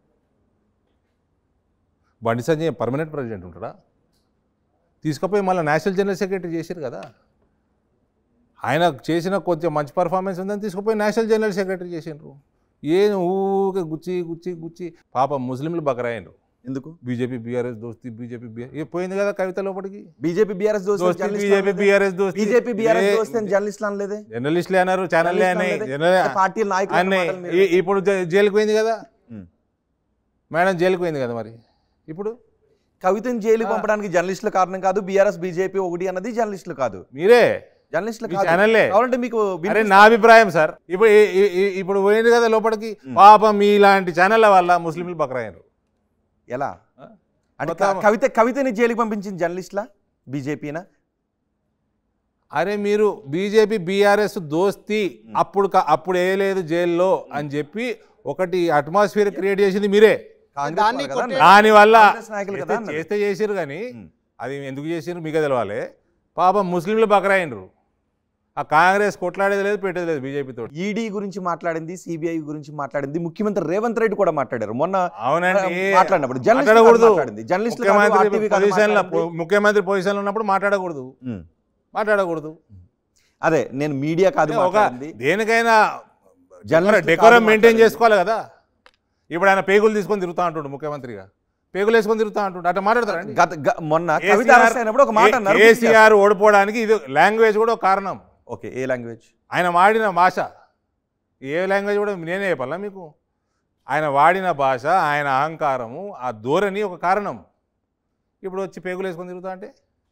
[SPEAKER 3] బండి సంజయ్ పర్మనెంట్ ప్రెసిడెంట్ ఉంటాడా? తీసుకుపోయి మళ్ళీ నేషనల్ జనరల్ సెక్రటరీ చేశారు కదా. ఆయన చేసిన కొంచెం మంచి పర్ఫార్మెన్స్ ఉందని తీసుకుపోయి నేషనల్ జనరల్ సెక్రటరీ చేసిండ్రు. ఏం ఊకే గుచ్చి గుచ్చి గుచ్చి పాపం ముస్లింలు బకరాయిండ్రు.
[SPEAKER 2] ఎందుకు?
[SPEAKER 3] బీజేపీ బీఆర్ఎస్ దోస్తి, బీజేపీ బీఆర్ ఏ పోయింది కదా కవిత లోపలికి.
[SPEAKER 2] బీజేపీ బీఆర్ఎస్
[SPEAKER 3] దోస్తి, బీజేపీ బీఆర్ఎస్ దోస్తి.
[SPEAKER 2] బీజేపీ బీఆర్ఎస్
[SPEAKER 3] ఏ-
[SPEAKER 2] దోస్తే జర్నలిస్టులు అనలేదే,
[SPEAKER 3] జర్నలిస్టులే అన్నారు, ఛానల్లే అన్నాయి. జర్నల్
[SPEAKER 2] పార్టీల నాయకులు
[SPEAKER 3] అన్నాయి.
[SPEAKER 2] మాటలు మీరు-
[SPEAKER 3] ఈ- ఇప్పుడు జై- జైలుకు పోయింది కదా
[SPEAKER 2] ఉమ్.
[SPEAKER 3] మేడం, జైలుకు పోయింది కదా. మరి ఇప్పుడు
[SPEAKER 2] కవితను జైలుకి పంపడానికి జర్నలిస్టులు కారణం కాదు, బీఆర్ఎస్ బీజేపీ ఒకటి అన్నది జర్నలిస్టులు కాదు,
[SPEAKER 3] మీరే
[SPEAKER 2] జర్నలిస్టులు
[SPEAKER 3] మీ
[SPEAKER 2] కాదు.
[SPEAKER 3] ఛానల్లే.
[SPEAKER 2] కావాలంటే మీకు
[SPEAKER 3] అరే
[SPEAKER 2] వినిపిస్తా.
[SPEAKER 3] నా అభిప్రాయం సార్. ఇప్పుడు ఈ- ఈ- ఈ- ఇప్పుడు పోయింది కదా లోపలికి. పాపం మీలాంటి ఛానళ్ళ వల్ల ముస్లింలు బకరాయరు.
[SPEAKER 2] ఎలా
[SPEAKER 3] ఆ?
[SPEAKER 2] అంటే
[SPEAKER 3] మొత్తం-
[SPEAKER 2] క- కవిత కవితని జైలుకి పంపించిన జర్నలిస్టులా బీజేపీనా?
[SPEAKER 3] అరే మీరు బీజేపీ బీఆర్ఎస్ దోస్తి అప్పుడు క- అప్పుడు వేయలేదు జైల్లో అని చెప్పి ఒకటి అట్మాస్ఫియర్ క్రియేట్ చేసింది మీరే.
[SPEAKER 2] కాంగ్రెస్
[SPEAKER 8] దాన్ని
[SPEAKER 2] వాళ్ళు కదా
[SPEAKER 8] కొట్టే-
[SPEAKER 2] అన్నారు.
[SPEAKER 3] దానివల్ల
[SPEAKER 2] కాంగ్రెస్ నాయకులు కదా
[SPEAKER 3] చేస్తే-
[SPEAKER 2] అన్నారు.
[SPEAKER 3] చేస్తే చేసిరు కానీ
[SPEAKER 2] ఉమ్.
[SPEAKER 3] అది ఎందుకు చేసిరు మీకే తెలవాలి. పాపం ముస్లింలు బకరాయినరు. ఆ కాంగ్రెస్ కొట్లాడేది లేదు, పెట్టేది లేదు బీజేపీతో.
[SPEAKER 2] ఈడీ గురించి మాట్లాడింది, సిబిఐ గురించి మాట్లాడింది, ముఖ్యమంత్రి రేవంత్ రెడ్డి కూడా మాట్లాడారు మొన్న
[SPEAKER 3] అవునండి,
[SPEAKER 2] మాట్లాడినప్పుడు. జర్నలిస్టులు
[SPEAKER 3] మాట్లాడకూడదు.
[SPEAKER 2] కాదు మాట్లాడింది. జర్నలిస్టులు కాదు,
[SPEAKER 3] ముఖ్యమంత్రి
[SPEAKER 2] ఆర్టీవీ కాదు
[SPEAKER 3] పొజిషన్లో
[SPEAKER 2] మాట్లాడింది.
[SPEAKER 3] ముఖ్యమంత్రి పొజిషన్లో ఉన్నప్పుడు మాట్లాడకూడదు,
[SPEAKER 2] ఉమ్.
[SPEAKER 3] మాట్లాడకూడదు.
[SPEAKER 2] అదే నేను మీడియా కాదు
[SPEAKER 3] ఒక
[SPEAKER 2] మాట్లాడింది.
[SPEAKER 3] దేనికైనా
[SPEAKER 2] జర్నలిస్టులు
[SPEAKER 3] డెకోరం
[SPEAKER 2] కాదు
[SPEAKER 3] మెయింటైన్
[SPEAKER 2] మాట్లాడింది.
[SPEAKER 3] చేసుకోవాలి కదా. ఇప్పుడు ఆయన పేగులు తీసుకొని తిరుగుతా అంటుండు ముఖ్యమంత్రిగా, పేగులు వేసుకొని తిరుగుతా అంటుండు. అట్లా మాట్లాడతారండి.
[SPEAKER 2] గత గ- మొన్న కవిత అరెస్ట్ అయినప్పుడు ఒక మాట అన్నారు.
[SPEAKER 3] కేసీఆర్ ఓడిపోవడానికి ఇది లాంగ్వేజ్ కూడా ఒక కారణం.
[SPEAKER 2] ఓకే, ఏ లాంగ్వేజ్?
[SPEAKER 3] ఆయన వాడిన భాష, ఏ లాంగ్వేజ్ కూడా నేనే చెప్పాలా మీకు? ఆయన వాడిన భాష, ఆయన అహంకారము, ఆ ధోరణి ఒక కారణం. ఇప్పుడు వచ్చి పేగులు వేసుకొని తిరుగుతా అంటే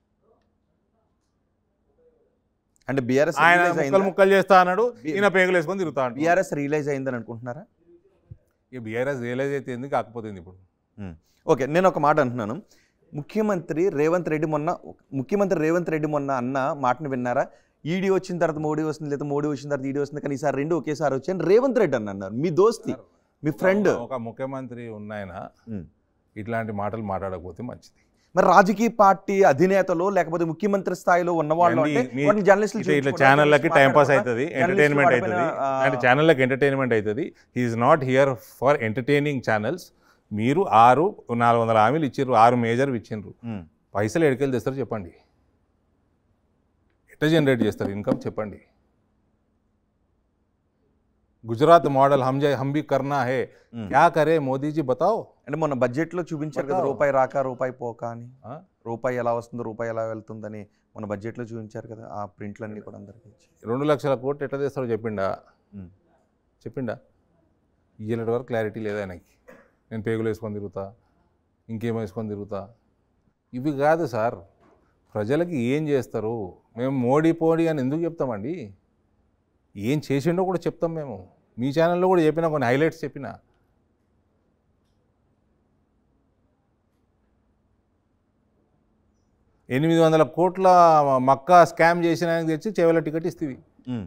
[SPEAKER 2] అంటే బీఆర్ఎస్
[SPEAKER 3] ఆయన
[SPEAKER 2] రియలైజ్
[SPEAKER 3] ముక్కలు
[SPEAKER 2] అయిందా?
[SPEAKER 3] ముక్కలు చేస్తా అన్నాడు, ఈయన పేగులు వేసుకొని తిరుగుతా అంటాడు.
[SPEAKER 2] బీఆర్ఎస్ రియలైజ్ అయిందని అనుకుంటున్నారా?
[SPEAKER 3] ఇక బీఆర్ఎస్ రియలైజ్ అయితే ఎందుకు కాకపోతుంది ఇప్పుడు.
[SPEAKER 2] ఉమ్. ఓకే, నేను ఒక మాట అంటున్నాను. ముఖ్యమంత్రి రేవంత్ రెడ్డి మొన్న ముఖ్యమంత్రి రేవంత్ రెడ్డి మొన్న అన్న మాటను విన్నారా? ఈడీ వచ్చిన తర్వాత మోడీ వస్తుంది, లేదా మోడీ వచ్చిన తర్వాత ఈడీ వస్తుంది, కానీ ఈసారి రెండు ఒకేసారి వచ్చాయని రేవంత్ రెడ్డి అన్న అన్నారు. మీ దోస్తి, మీ ఫ్రెండ్.
[SPEAKER 3] ఒక ముఖ్యమంత్రి ఉన్నాయన ఇట్లాంటి మాటలు మాట్లాడకపోతే మంచిది.
[SPEAKER 2] మరి రాజకీయ పార్టీ అధినేతలు లేకపోతే ముఖ్యమంత్రి స్థాయిలో ఉన్నవాళ్ళు అంటే
[SPEAKER 3] మీ-
[SPEAKER 2] కొన్ని జర్నలిస్టులు
[SPEAKER 3] ఇట్లా ఇట్లా
[SPEAKER 2] చూపించుకుంటారు,
[SPEAKER 3] ఛానళ్ళకి
[SPEAKER 2] జర్నలిస్టులు
[SPEAKER 3] టైం పాస్
[SPEAKER 2] మాట్లాడతారు,
[SPEAKER 3] అవుతుంది,
[SPEAKER 2] జర్నలిస్టులు
[SPEAKER 3] ఎంటర్టైన్మెంట్
[SPEAKER 2] వాడిపోయిన,
[SPEAKER 3] అవుతుంది,
[SPEAKER 2] ఆ,
[SPEAKER 3] అంటే ఛానళ్ళకి ఎంటర్టైన్మెంట్ అవుతుంది. He's not here for entertaining channels. మీరు ఆరు నాలుగు వందల హామీలు ఇచ్చిండ్రు, ఆరు మేజర్ ఇచ్చిండ్రు,
[SPEAKER 2] ఉమ్,
[SPEAKER 3] పైసలు ఎడికెళ్ళి తెస్తారు చెప్పండి, ఎట్లా జనరేట్ చేస్తారు ఇన్కమ్ చెప్పండి. గుజరాత్ మోడల్ హమ్ జై హమ్ భీ కర్నా హే,
[SPEAKER 2] ఉమ్.
[SPEAKER 3] క్యా కరే మోదీజీ బతాओ.
[SPEAKER 2] అంటే మొన్న బడ్జెట్లో చూపించారు కదా
[SPEAKER 3] బతావ్.
[SPEAKER 2] రూపాయి రాక రూపాయి పోక అని,
[SPEAKER 3] ఆ?
[SPEAKER 2] రూపాయి ఎలా వస్తుందో రూపాయి ఎలా వెళ్తుందని మొన్న బడ్జెట్లో చూపించారు కదా, ఆ ప్రింట్లన్నీ కూడా అందరికీ ఇచ్చి.
[SPEAKER 3] రెండు లక్షల కోట్లు ఎట్లా తెస్తారో చెప్పిండా
[SPEAKER 2] ఉమ్.
[SPEAKER 3] చెప్పిండా ఇయ్యలేటి వరకు క్లారిటీ లేదు ఆయనకి. నేను పేగులు వేసుకొని తిరుగుతా, ఇంకేం వేసుకొని తిరుగుతా, ఇవి కాదు సార్. ప్రజలకి ఏం చేస్తారు, మేము మోడీ పోడీ అని ఎందుకు చెప్తామండి? ఏం చేసిండో కూడా చెప్తాం మేము. మీ ఛానల్లో కూడా చెప్పిన, కొన్ని హైలైట్స్ చెప్పిన. ఎనిమిది వందల కోట్ల మక్కా స్కామ్ చేసిన ఆయనకు తెచ్చి చెవుల టికెట్ ఇస్తేవి.
[SPEAKER 2] ఉమ్.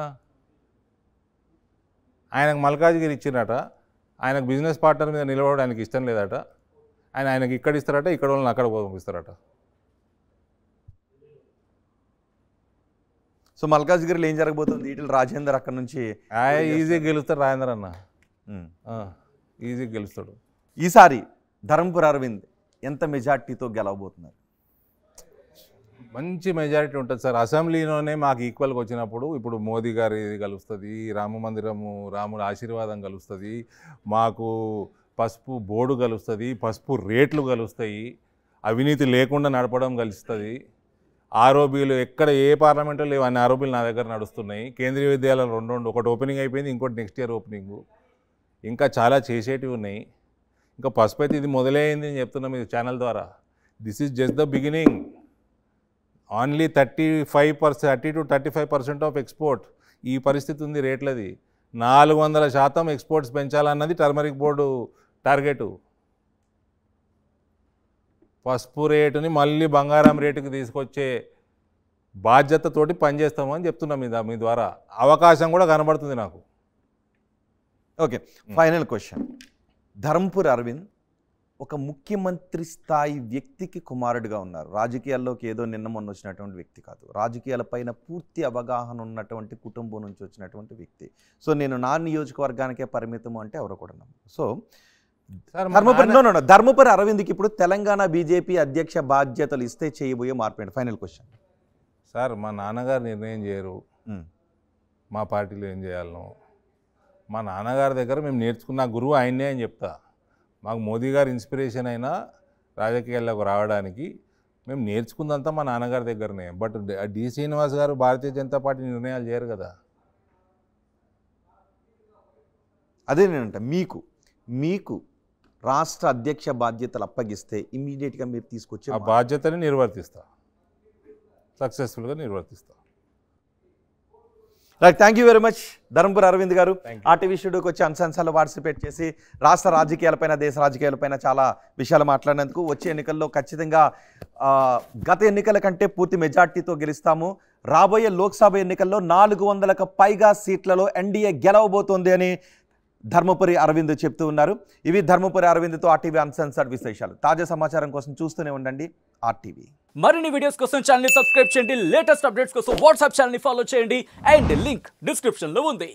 [SPEAKER 3] ఆయనకు మల్కాజ్గిరి ఇచ్చిరట, ఆయనకు బిజినెస్ పార్ట్నర్ మీద నిలబడడం ఆయనకి ఇష్టం లేదట, ఆయన ఆయనకి ఇక్కడ ఇస్తారట, ఇక్కడ వాళ్ళని అక్కడ పంపిస్తారట.
[SPEAKER 2] సో మల్కాజ్గిరిలో ఏం జరగబోతుంది? ఈటల రాజేందర్ అక్కడ నుంచి
[SPEAKER 3] ఈజీ గెలుస్తాడు రాజేంద్ర అన్న,
[SPEAKER 2] ఉమ్.
[SPEAKER 3] ఈజీ గెలుస్తాడు.
[SPEAKER 2] ఈసారి ధర్మపురి అరవింద్ ఎంత మెజార్టీతో గెలవబోతున్నారు?
[SPEAKER 3] మంచి మెజారిటీ ఉంటుంది సార్. అసెంబ్లీలోనే మాకు ఈక్వల్గా వచ్చినప్పుడు ఇప్పుడు మోదీ గారి కలుస్తుంది, రామ మందిరము రాముడు ఆశీర్వాదం కలుస్తుంది, మాకు పసుపు బోర్డు కలుస్తుంది, పసుపు రేట్లు కలుస్తాయి, అవినీతి లేకుండా నడపడం కలుస్తుంది. ఆరోపీలు ఎక్కడ ఏ పార్లమెంట్లో లేవు అన్ని ఆరోపీలు నా దగ్గర నడుస్తున్నాయి. కేంద్రీయ విద్యాలయాలు రెండు రెండు ఒకటి ఓపెనింగ్ అయిపోయింది, ఇంకోటి నెక్స్ట్ ఇయర్ ఓపెనింగ్. ఇంకా చాలా చేసేటివి ఉన్నాయి. ఇంకా పసుపు అయితే ఇది మొదలైంది అని చెప్తున్నాం ఇది ఛానల్ ద్వారా. This is just the beginning. Only thirty five percent thirty to thirty five percent of export. ఈ పరిస్థితి ఉంది రేట్లది. నాలుగు వందల శాతం ఎక్స్పోర్ట్స్ పెంచాలన్నది టర్మరిక్ బోర్డు టార్గెటు. పసుపు రేటుని మళ్ళీ బంగారం రేటుకి తీసుకొచ్చే బాధ్యతతోటి పనిచేస్తామని చెప్తున్నాం మీ మీ ద్వారా. అవకాశం కూడా కనబడుతుంది నాకు.
[SPEAKER 2] Okay, final question. Dharmapuri Arvind ఒక ముఖ్యమంత్రి స్థాయి వ్యక్తికి కుమారుడిగా ఉన్నారు. రాజకీయాల్లోకి ఏదో నిన్న మొన్న వచ్చినటువంటి వ్యక్తి కాదు, రాజకీయాలపైన పూర్తి అవగాహన ఉన్నటువంటి కుటుంబం నుంచి వచ్చినటువంటి వ్యక్తి. సో నేను నా నియోజకవర్గానికే పరిమితం అంటే ఎవరు కూడా నమ్మరు. So Dharmapuri no no Dharmapuri అరవింద్కి ఇప్పుడు తెలంగాణ బీజేపీ అధ్యక్ష బాధ్యతలు ఇస్తే చేయబోయే మార్పు ఏంటి? Final question
[SPEAKER 3] sir. మా నాన్నగారు నిర్ణయం చేయరు మా పార్టీలో ఏం చేయాలనో. మా నాన్నగారి దగ్గర మేము నేర్చుకున్న గురువు ఆయన్నే అని చెప్తా. మాకు మోదీ గారు ఇన్స్పిరేషన్ అయినా రాజకీయాల్లోకి రావడానికి మేము నేర్చుకుందంతా మా నాన్నగారి దగ్గరనే. బట్ డి శ్రీనివాస్ గారు భారతీయ జనతా పార్టీ నిర్ణయాలు చేయరు కదా.
[SPEAKER 2] అదే నేనంట మీకు మీకు రాష్ట్ర అధ్యక్ష బాధ్యతలు అప్పగిస్తే ఇమ్మీడియట్గా మీరు తీసుకొచ్చి
[SPEAKER 3] ఆ బాధ్యతని నిర్వర్తిస్తా, సక్సెస్ఫుల్గా నిర్వర్తిస్తా.
[SPEAKER 2] Right, thank you very much Dharmapuri Arvind garu. RTV స్టూడియోకి వచ్చి అంశాంశాలు పార్టిసిపేట్ చేసి రాష్ట్ర రాజకీయాలపైన దేశ రాజకీయాలపైన చాలా విషయాలు మాట్లాడినందుకు. వచ్చే ఎన్నికల్లో ఖచ్చితంగా గత ఎన్నికల కంటే పూర్తి మెజార్టీతో గెలుస్తాము. రాబోయే లోక్సభ ఎన్నికల్లో నాలుగు వందలకు పైగా సీట్లలో ఎన్డీఏ గెలవబోతోంది అని ధర్మపురి అరవింద్ చెప్తూ ఉన్నారు. ఇవి ధర్మపురి అరవింద్తో ఆర్టీవీ అన్సెన్సర్డ్ విశేషాలు. తాజా సమాచారం కోసం చూస్తూనే ఉండండి ఆర్టీవీ.
[SPEAKER 9] మరిన్ని వీడియోస్ కోసం ఛానల్ ని సబ్స్క్రైబ్ చేయండి, లేటెస్ట్ అప్డేట్స్ కోసం వాట్సాప్ ఛానల్ ని ఫాలో చేయండి అండ్ లింక్ డిస్క్రిప్షన్ లో ఉంది.